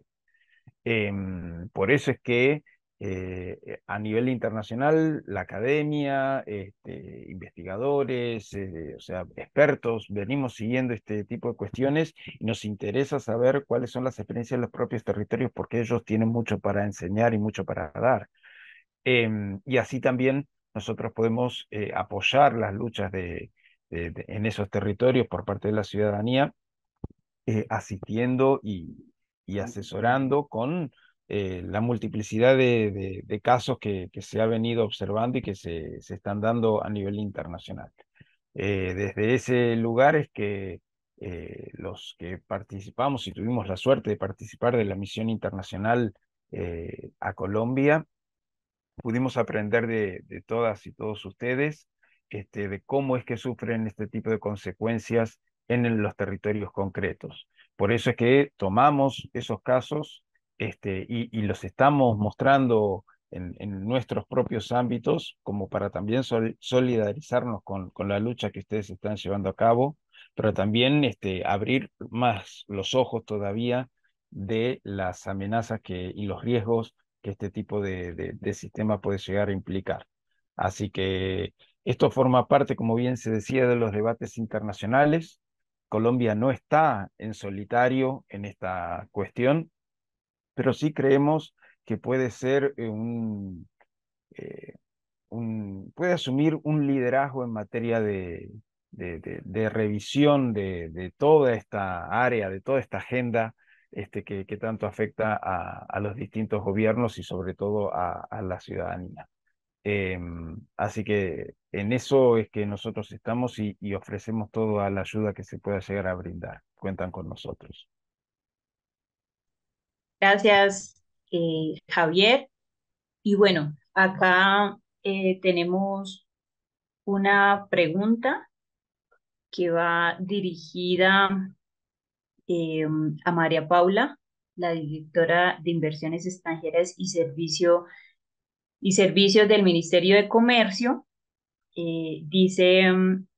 Por eso es que a nivel internacional, la academia, investigadores, o sea, expertos, venimos siguiendo este tipo de cuestiones y nos interesa saber cuáles son las experiencias de los propios territorios porque ellos tienen mucho para enseñar y mucho para dar. Y así también nosotros podemos apoyar las luchas en esos territorios por parte de la ciudadanía asistiendo y asesorando con la multiplicidad de casos que se ha venido observando y que se están dando a nivel internacional. Desde ese lugar es que los que participamos y tuvimos la suerte de participar de la misión internacional a Colombia, pudimos aprender de todas y todos ustedes, de cómo es que sufren este tipo de consecuencias en los territorios concretos. Por eso es que tomamos esos casos y los estamos mostrando en nuestros propios ámbitos, como para también solidarizarnos con la lucha que ustedes están llevando a cabo, pero también abrir más los ojos todavía de las amenazas y los riesgos que este tipo de sistema puede llegar a implicar. Así que esto forma parte, como bien se decía, de los debates internacionales. Colombia no está en solitario en esta cuestión, pero sí creemos que puede ser eh, puede asumir un liderazgo en materia de revisión de toda esta área, de toda esta agenda que tanto afecta a los distintos gobiernos y sobre todo a la ciudadanía. Así que en eso es que nosotros estamos y ofrecemos toda la ayuda que se pueda llegar a brindar. Cuentan con nosotros. Gracias, Javier. Y bueno, acá tenemos una pregunta que va dirigida a María Paula, la directora de Inversiones Extranjeras y Servicios del Ministerio de Comercio. Dice,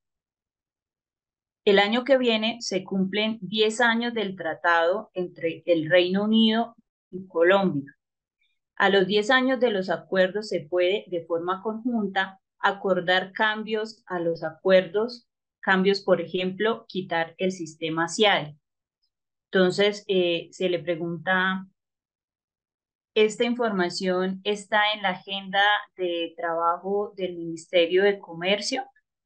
el año que viene se cumplen 10 años del tratado entre el Reino Unido y Colombia. A los 10 años de los acuerdos se puede, de forma conjunta, acordar cambios a los acuerdos, cambios, por ejemplo, quitar el sistema CIADI. Entonces, se le pregunta, ¿esta información está en la agenda de trabajo del Ministerio de Comercio?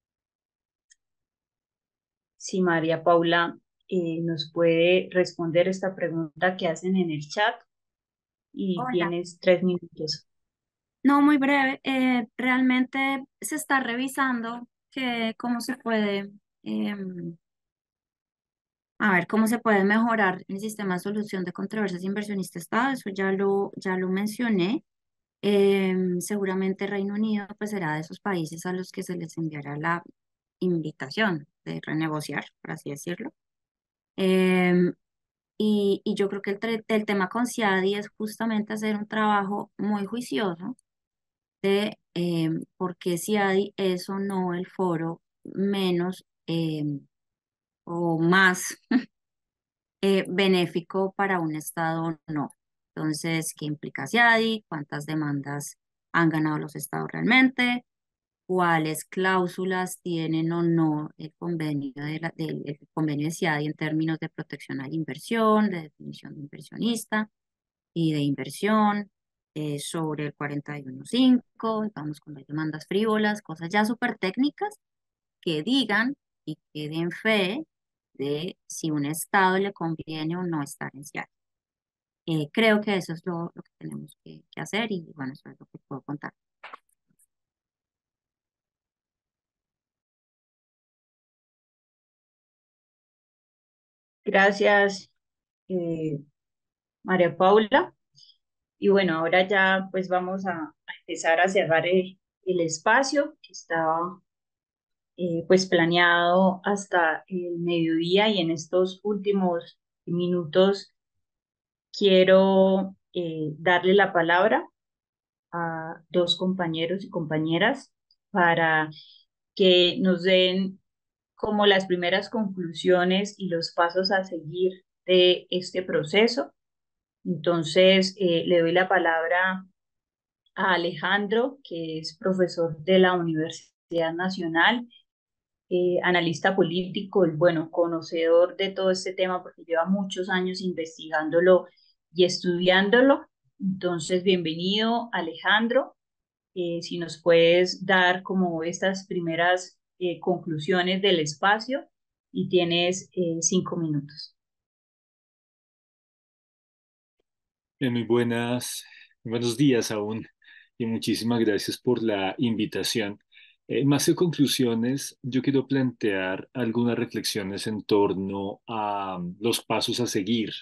Si María Paula nos puede responder esta pregunta que hacen en el chat y Hola. tienes 3 minutos. No, muy breve. Realmente se está revisando cómo se puede, a ver, cómo se puede mejorar el sistema de solución de controversias inversionista-Estado. Eso ya lo mencioné. Seguramente Reino Unido pues será de esos países a los que se les enviará la invitación de renegociar, por así decirlo. Em, y yo creo que el tema con CIADI es justamente hacer un trabajo muy juicioso de por qué CIADI es o no el foro menos o más benéfico para un Estado o no. Entonces, ¿qué implica CIADI? ¿Cuántas demandas han ganado los Estados realmente? ¿Cuáles cláusulas tienen o no el convenio el convenio de CIADI en términos de protección a la inversión, de definición de inversionista y de inversión? Sobre el 41.5, vamos con las demandas frívolas, cosas ya súper técnicas que digan y que den fe de si un Estado le conviene o no estar en CIADI. Creo que eso es lo que tenemos que hacer y bueno, eso es lo que puedo contar. Gracias, María Paula. Y bueno, ahora ya pues vamos a empezar a cerrar el espacio que estaba pues planeado hasta el mediodía y en estos últimos minutos quiero darle la palabra a 2 compañeros y compañeras para que nos den como las primeras conclusiones y los pasos a seguir de este proceso. Entonces, le doy la palabra a Alejandro, que es profesor de la Universidad Nacional, analista político y bueno, conocedor de todo este tema porque lleva muchos años investigándolo y estudiándolo. Entonces, bienvenido, Alejandro. Si nos puedes dar como estas primeras conclusiones del espacio y tienes 5 minutos. Muy buenos días aún y muchísimas gracias por la invitación. Más que conclusiones, yo quiero plantear algunas reflexiones en torno a los pasos a seguir.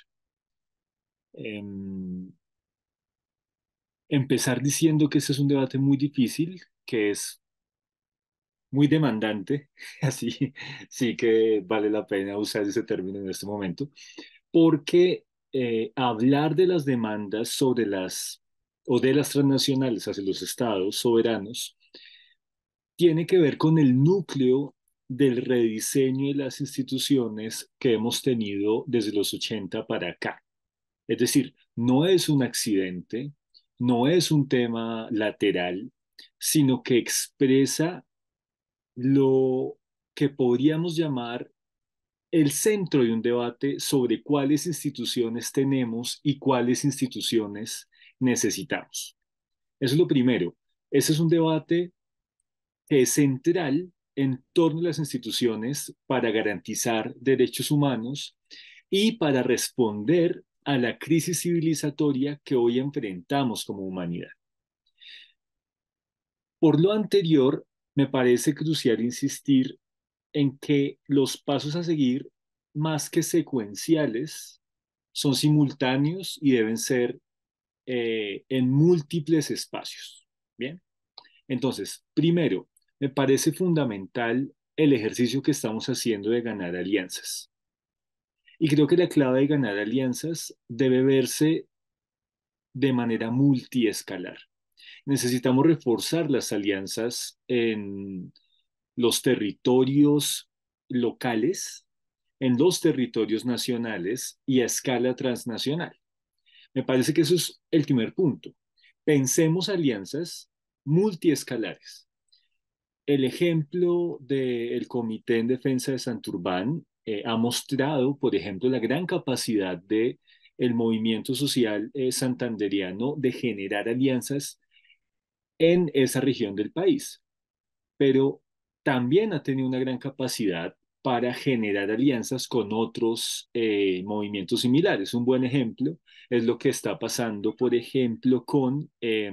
Empezar diciendo que este es un debate muy difícil, que es muy demandante, así sí que vale la pena usar ese término en este momento, porque hablar de las demandas sobre o de las transnacionales hacia los estados soberanos tiene que ver con el núcleo del rediseño de las instituciones que hemos tenido desde los 80 para acá. Es decir, no es un accidente, no es un tema lateral, sino que expresa lo que podríamos llamar el centro de un debate sobre cuáles instituciones tenemos y cuáles instituciones necesitamos. Eso es lo primero. Ese es un debate que es central en torno a las instituciones para garantizar derechos humanos y para responder a la crisis civilizatoria que hoy enfrentamos como humanidad. Por lo anterior, me parece crucial insistir en que los pasos a seguir, más que secuenciales, son simultáneos y deben ser en múltiples espacios. Bien, entonces, primero, me parece fundamental el ejercicio que estamos haciendo de ganar alianzas. Y creo que la clave de ganar alianzas debe verse de manera multiescalar. Necesitamos reforzar las alianzas en los territorios locales, en los territorios nacionales y a escala transnacional. Me parece que eso es el primer punto. Pensemos alianzas multiescalares. El ejemplo del Comité en Defensa de Santurbán ha mostrado, por ejemplo, la gran capacidad de el movimiento social santanderiano de generar alianzas en esa región del país, pero también ha tenido una gran capacidad para generar alianzas con otros movimientos similares. Un buen ejemplo es lo que está pasando, por ejemplo, con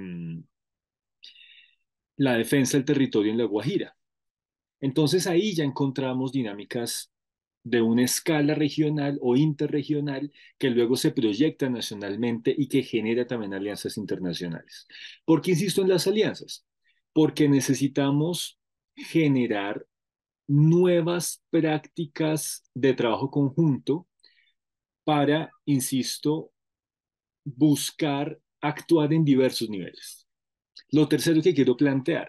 la defensa del territorio en La Guajira. Entonces ahí ya encontramos dinámicas de una escala regional o interregional que luego se proyecta nacionalmente y que genera también alianzas internacionales. ¿Por qué insisto en las alianzas? Porque necesitamos generar nuevas prácticas de trabajo conjunto para, insisto, buscar actuar en diversos niveles. Lo tercero que quiero plantear,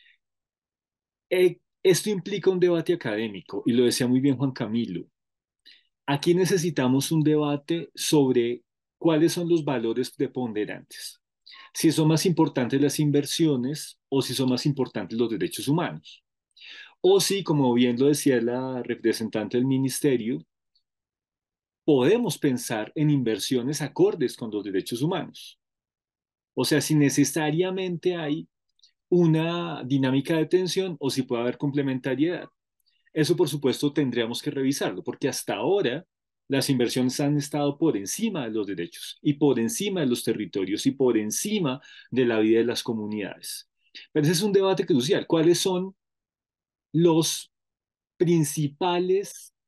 esto implica un debate académico, y lo decía muy bien Juan Camilo. Aquí necesitamos un debate sobre cuáles son los valores preponderantes. Si son más importantes las inversiones o si son más importantes los derechos humanos. O si, como bien lo decía la representante del ministerio, podemos pensar en inversiones acordes con los derechos humanos. O sea, si necesariamente hay una dinámica de tensión o si puede haber complementariedad. Eso, por supuesto, tendríamos que revisarlo, porque hasta ahora las inversiones han estado por encima de los derechos y por encima de los territorios y por encima de la vida de las comunidades. Pero ese es un debate crucial. ¿Cuáles son los principales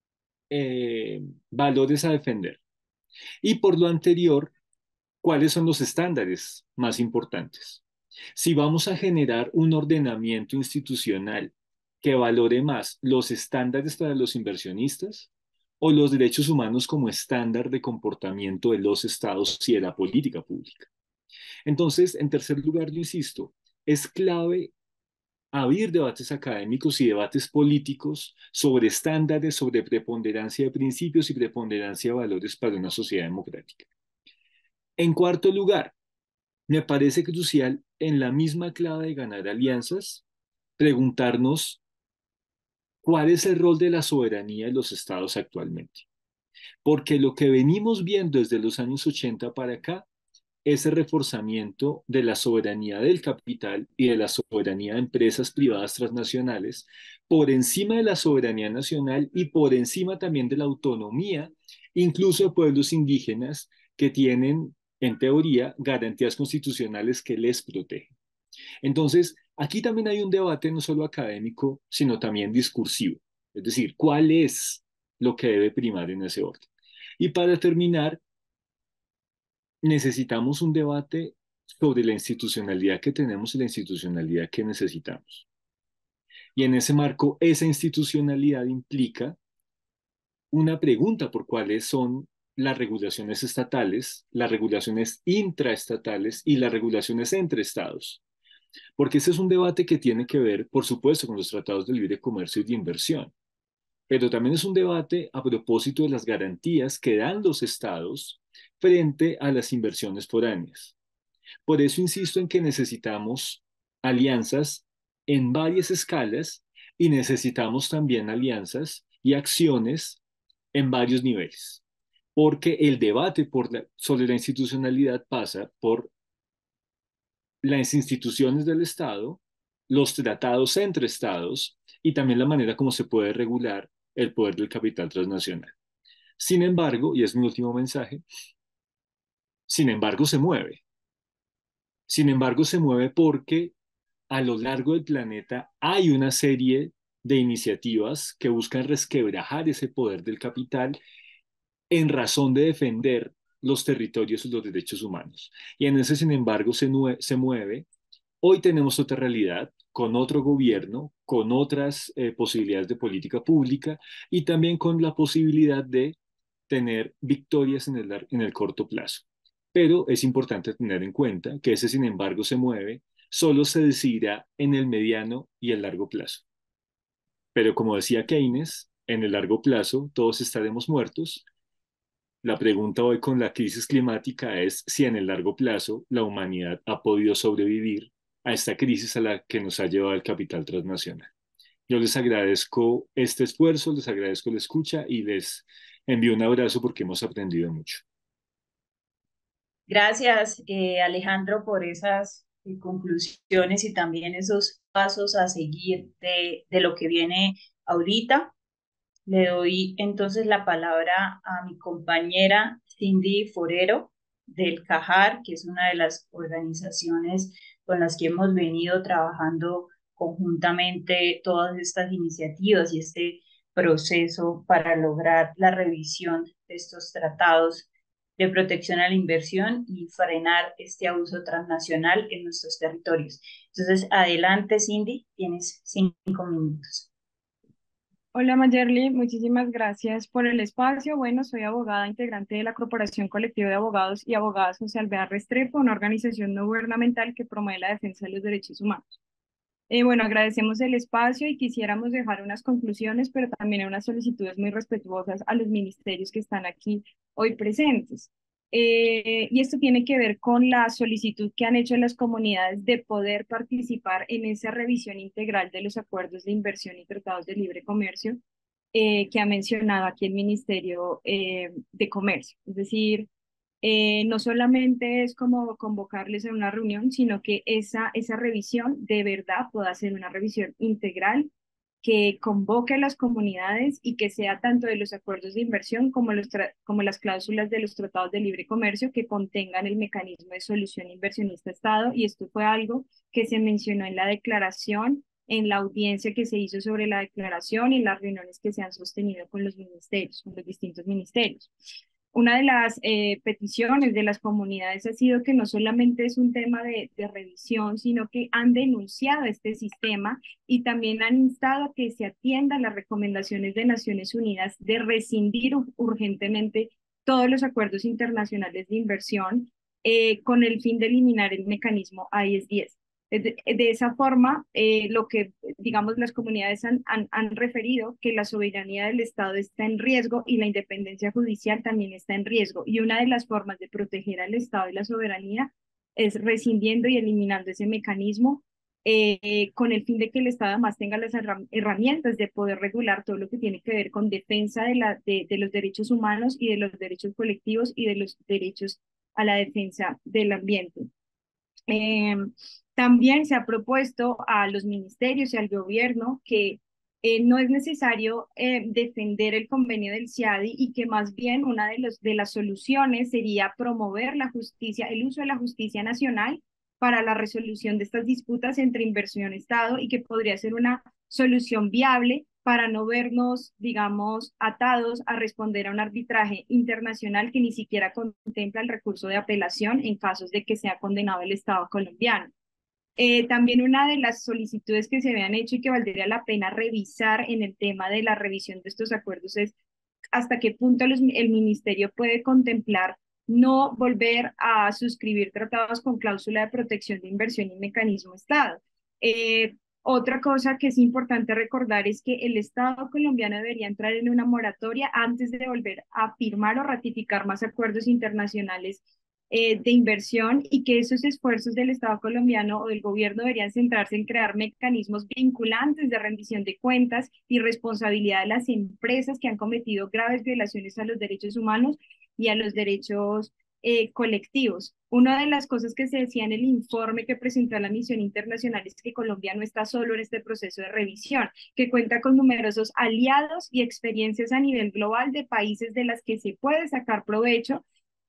valores a defender? Y por lo anterior, ¿cuáles son los estándares más importantes? Si vamos a generar un ordenamiento institucional que valore más los estándares para los inversionistas o los derechos humanos como estándar de comportamiento de los estados y de la política pública. Entonces, en tercer lugar, yo insisto, es clave abrir debates académicos y debates políticos sobre estándares, sobre preponderancia de principios y preponderancia de valores para una sociedad democrática. En cuarto lugar, me parece crucial en la misma clave de ganar alianzas, preguntarnos cuál es el rol de la soberanía de los estados actualmente. Porque lo que venimos viendo desde los años 80 para acá es el reforzamiento de la soberanía del capital y de la soberanía de empresas privadas transnacionales por encima de la soberanía nacional y por encima también de la autonomía, incluso de pueblos indígenas que tienen, en teoría, garantías constitucionales que les protegen. Entonces, aquí también hay un debate no solo académico, sino también discursivo. Es decir, ¿cuál es lo que debe primar en ese orden? Y para terminar, necesitamos un debate sobre la institucionalidad que tenemos y la institucionalidad que necesitamos. Y en ese marco, esa institucionalidad implica una pregunta por cuáles son las regulaciones estatales, las regulaciones intraestatales y las regulaciones entre estados. Porque ese es un debate que tiene que ver, por supuesto, con los tratados de libre comercio y de inversión, pero también es un debate a propósito de las garantías que dan los estados frente a las inversiones foráneas. Por eso insisto en que necesitamos alianzas en varias escalas y necesitamos también alianzas y acciones en varios niveles, porque el debate sobre la institucionalidad pasa por las instituciones del Estado, los tratados entre estados y también la manera como se puede regular el poder del capital transnacional. Sin embargo, y es mi último mensaje, sin embargo se mueve. Sin embargo se mueve porque a lo largo del planeta hay una serie de iniciativas que buscan resquebrajar ese poder del capital en razón de defender los territorios y los derechos humanos. Y en ese, sin embargo, se mueve. Hoy tenemos otra realidad, con otro gobierno, con otras posibilidades de política pública y también con la posibilidad de tener victorias en el corto plazo. Pero es importante tener en cuenta que ese, sin embargo, se mueve, solo se decidirá en el mediano y el largo plazo. Pero como decía Keynes, en el largo plazo todos estaremos muertos. La pregunta hoy con la crisis climática es si en el largo plazo la humanidad ha podido sobrevivir a esta crisis a la que nos ha llevado el capital transnacional. Yo les agradezco este esfuerzo, les agradezco la escucha y les envío un abrazo porque hemos aprendido mucho. Gracias, Alejandro, por esas conclusiones y también esos pasos a seguir de lo que viene ahorita. Le doy entonces la palabra a mi compañera Cindy Forero del CAJAR, que es una de las organizaciones con las que hemos venido trabajando conjuntamente todas estas iniciativas y este proceso para lograr la revisión de estos tratados de protección a la inversión y frenar este abuso transnacional en nuestros territorios. Entonces, adelante, Cindy, tienes 5 minutos. Hola Mayerly, muchísimas gracias por el espacio. Bueno, soy abogada integrante de la Corporación Colectiva de Abogados y Abogadas Social Bea Restrepo, una organización no gubernamental que promueve la defensa de los derechos humanos. Bueno, agradecemos el espacio y quisiéramos dejar unas conclusiones, pero también unas solicitudes muy respetuosas a los ministerios que están aquí hoy presentes. Y esto tiene que ver con la solicitud que han hecho las comunidades de poder participar en esa revisión integral de los acuerdos de inversión y tratados de libre comercio que ha mencionado aquí el Ministerio de Comercio. Es decir, no solamente es como convocarles a una reunión, sino que esa revisión de verdad pueda ser una revisión integral que convoque a las comunidades y que sea tanto de los acuerdos de inversión como las cláusulas de los tratados de libre comercio que contengan el mecanismo de solución inversionista-Estado. Y esto fue algo que se mencionó en la declaración, en la audiencia que se hizo sobre la declaración y en las reuniones que se han sostenido con los ministerios, con los distintos ministerios. Una de las peticiones de las comunidades ha sido que no solamente es un tema de revisión, sino que han denunciado este sistema y también han instado a que se atiendan las recomendaciones de Naciones Unidas de rescindir urgentemente todos los acuerdos internacionales de inversión con el fin de eliminar el mecanismo IS-10. De esa forma, lo que, digamos, las comunidades han referido que la soberanía del Estado está en riesgo y la independencia judicial también está en riesgo. Y una de las formas de proteger al Estado y la soberanía es rescindiendo y eliminando ese mecanismo con el fin de que el Estado además tenga las herramientas de poder regular todo lo que tiene que ver con defensa de los derechos humanos y de los derechos colectivos y de los derechos a la defensa del ambiente. También se ha propuesto a los ministerios y al gobierno que no es necesario defender el convenio del CIADI y que más bien una de las soluciones sería promover la justicia, el uso de la justicia nacional para la resolución de estas disputas entre inversión-Estado y que podría ser una solución viable para no vernos, digamos, atados a responder a un arbitraje internacional que ni siquiera contempla el recurso de apelación en casos de que sea condenado el Estado colombiano. También una de las solicitudes que se habían hecho y que valdría la pena revisar en el tema de la revisión de estos acuerdos es hasta qué punto el ministerio puede contemplar no volver a suscribir tratados con cláusula de protección de inversión y mecanismo Estado. Otra cosa que es importante recordar es que el Estado colombiano debería entrar en una moratoria antes de volver a firmar o ratificar más acuerdos internacionales de inversión y que esos esfuerzos del Estado colombiano o del gobierno deberían centrarse en crear mecanismos vinculantes de rendición de cuentas y responsabilidad de las empresas que han cometido graves violaciones a los derechos humanos y a los derechos colectivos. Una de las cosas que se decía en el informe que presentó la misión internacional es que Colombia no está solo en este proceso de revisión, que cuenta con numerosos aliados y experiencias a nivel global de países de las que se puede sacar provecho,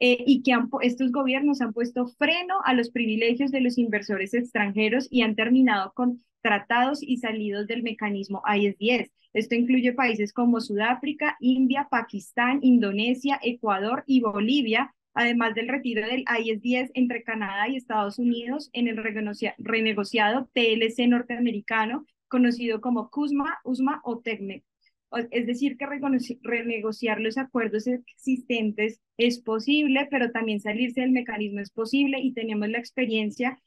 y que estos gobiernos han puesto freno a los privilegios de los inversores extranjeros y han terminado con tratados y salidos del mecanismo IS-10. Esto incluye países como Sudáfrica, India, Pakistán, Indonesia, Ecuador y Bolivia, además del retiro del IS-10 entre Canadá y Estados Unidos en el renegociado TLC norteamericano, conocido como CUSMA, USMA o TECMEC. Es decir, que renegociar los acuerdos existentes es posible, pero también salirse del mecanismo es posible, y tenemos la experiencia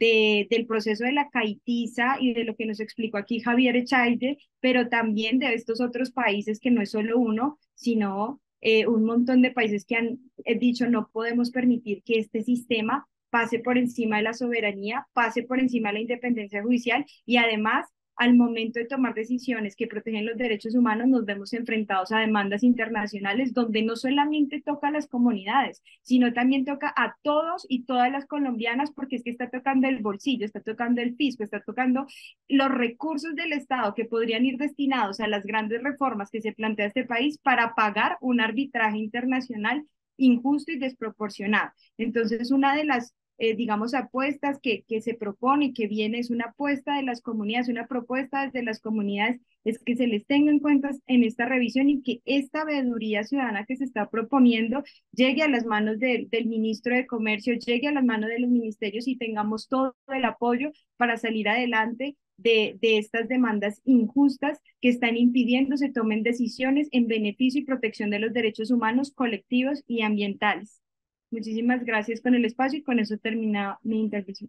del proceso de la caitiza y de lo que nos explicó aquí Javier Echaide, pero también de estos otros países, que no es solo uno, sino un montón de países que han dicho: no podemos permitir que este sistema pase por encima de la soberanía, pase por encima de la independencia judicial, y además, al momento de tomar decisiones que protegen los derechos humanos, nos vemos enfrentados a demandas internacionales donde no solamente toca a las comunidades, sino también toca a todos y todas las colombianas, porque es que está tocando el bolsillo, está tocando el fisco, está tocando los recursos del Estado que podrían ir destinados a las grandes reformas que se plantea este país para pagar un arbitraje internacional injusto y desproporcionado. Entonces, una de las digamos, apuestas que se propone y que viene, es una apuesta de las comunidades, una propuesta desde las comunidades, es que se les tenga en cuenta en esta revisión, y que esta veeduría ciudadana que se está proponiendo llegue a las manos del ministro de Comercio, llegue a las manos de los ministerios, y tengamos todo el apoyo para salir adelante de estas demandas injustas que están impidiendo se tomen decisiones en beneficio y protección de los derechos humanos colectivos y ambientales. Muchísimas gracias con el espacio, y con eso termina mi intervención.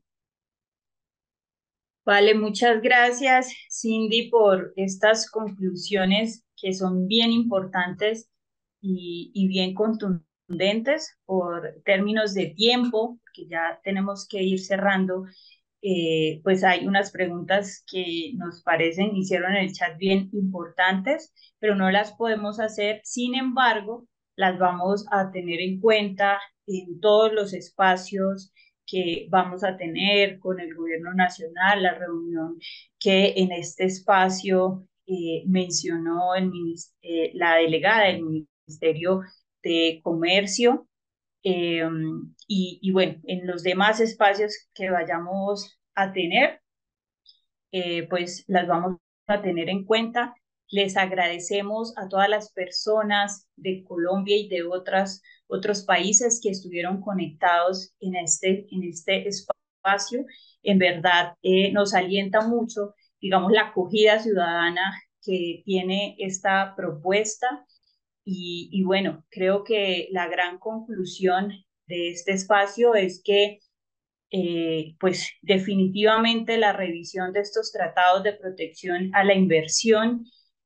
Vale, muchas gracias, Cindy, por estas conclusiones que son bien importantes y bien contundentes por términos de tiempo, que ya tenemos que ir cerrando. Pues hay unas preguntas que nos parecen, hicieron en el chat, bien importantes, pero no las podemos hacer. Sin embargo, las vamos a tener en cuenta en todos los espacios que vamos a tener con el gobierno nacional, la reunión que en este espacio mencionó la delegada del Ministerio de Comercio. Y bueno, en los demás espacios que vayamos a tener, pues las vamos a tener en cuenta. Les agradecemos a todas las personas de Colombia y de otros países que estuvieron conectados en este espacio. En verdad, nos alienta mucho, digamos, la acogida ciudadana que tiene esta propuesta. Y bueno, creo que la gran conclusión de este espacio es que pues definitivamente la revisión de estos tratados de protección a la inversión,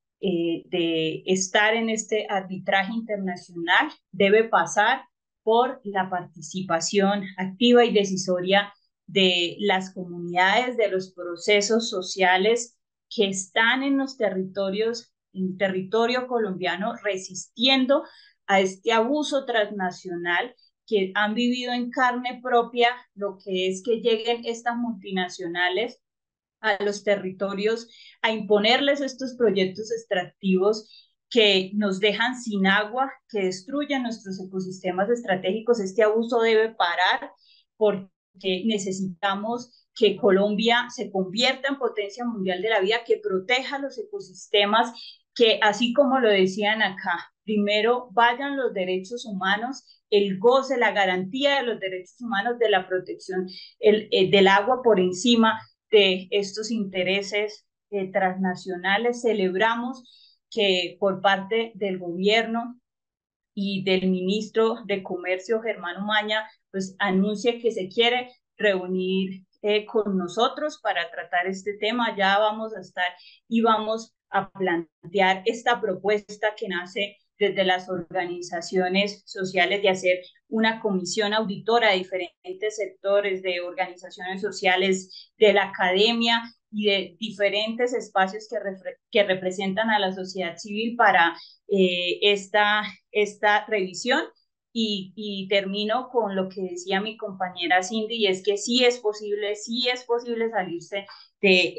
de estar en este arbitraje internacional, debe pasar por la participación activa y decisoria de las comunidades, de los procesos sociales que están en los territorios, en territorio colombiano, resistiendo a este abuso transnacional, que han vivido en carne propia lo que es que lleguen estas multinacionales a los territorios a imponerles estos proyectos extractivos que nos dejan sin agua, que destruyen nuestros ecosistemas estratégicos. Este abuso debe parar, porque necesitamos que Colombia se convierta en potencia mundial de la vida, que proteja los ecosistemas, que así como lo decían acá, primero vayan los derechos humanos, el goce, la garantía de los derechos humanos, de la protección del agua por encima de estos intereses transnacionales. Celebramos que por parte del gobierno y del ministro de Comercio, Germán Omaña, pues anuncie que se quiere reunir con nosotros para tratar este tema. Ya vamos a estar y vamos a plantear esta propuesta que nace desde las organizaciones sociales, de hacer una comisión auditora de diferentes sectores, de organizaciones sociales, de la academia y de diferentes espacios que representan a la sociedad civil para esta revisión, y termino con lo que decía mi compañera Cindy, y es que sí es posible salirse de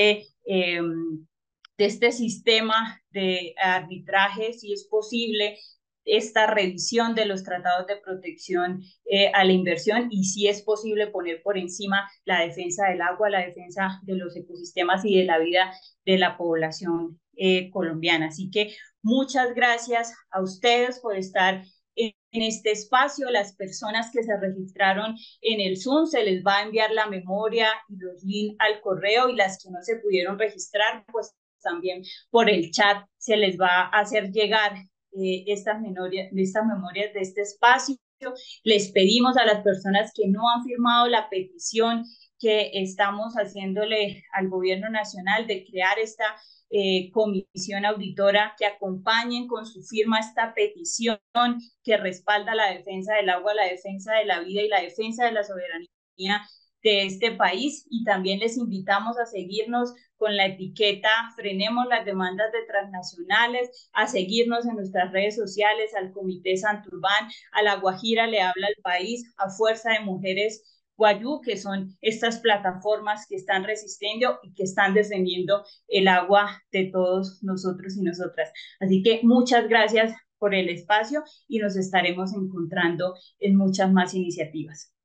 este sistema de arbitraje, sí es posible esta revisión de los tratados de protección a la inversión, y sí es posible poner por encima la defensa del agua, la defensa de los ecosistemas y de la vida de la población colombiana. Así que muchas gracias a ustedes por estar en este espacio. Las personas que se registraron en el Zoom, se les va a enviar la memoria y los links al correo, y las que no se pudieron registrar, pues también por el chat se les va a hacer llegar estas memorias de este espacio. Les pedimos a las personas que no han firmado la petición que estamos haciéndole al gobierno nacional de crear esta comisión auditora, que acompañen con su firma esta petición que respalda la defensa del agua, la defensa de la vida y la defensa de la soberanía de este país. Y también les invitamos a seguirnos con la etiqueta Frenemos las demandas de transnacionales, a seguirnos en nuestras redes sociales, al Comité Santurbán, a La Guajira le habla el país, a Fuerza de Mujeres Guayú, que son estas plataformas que están resistiendo y que están defendiendo el agua de todos nosotros y nosotras. Así que muchas gracias por el espacio y nos estaremos encontrando en muchas más iniciativas.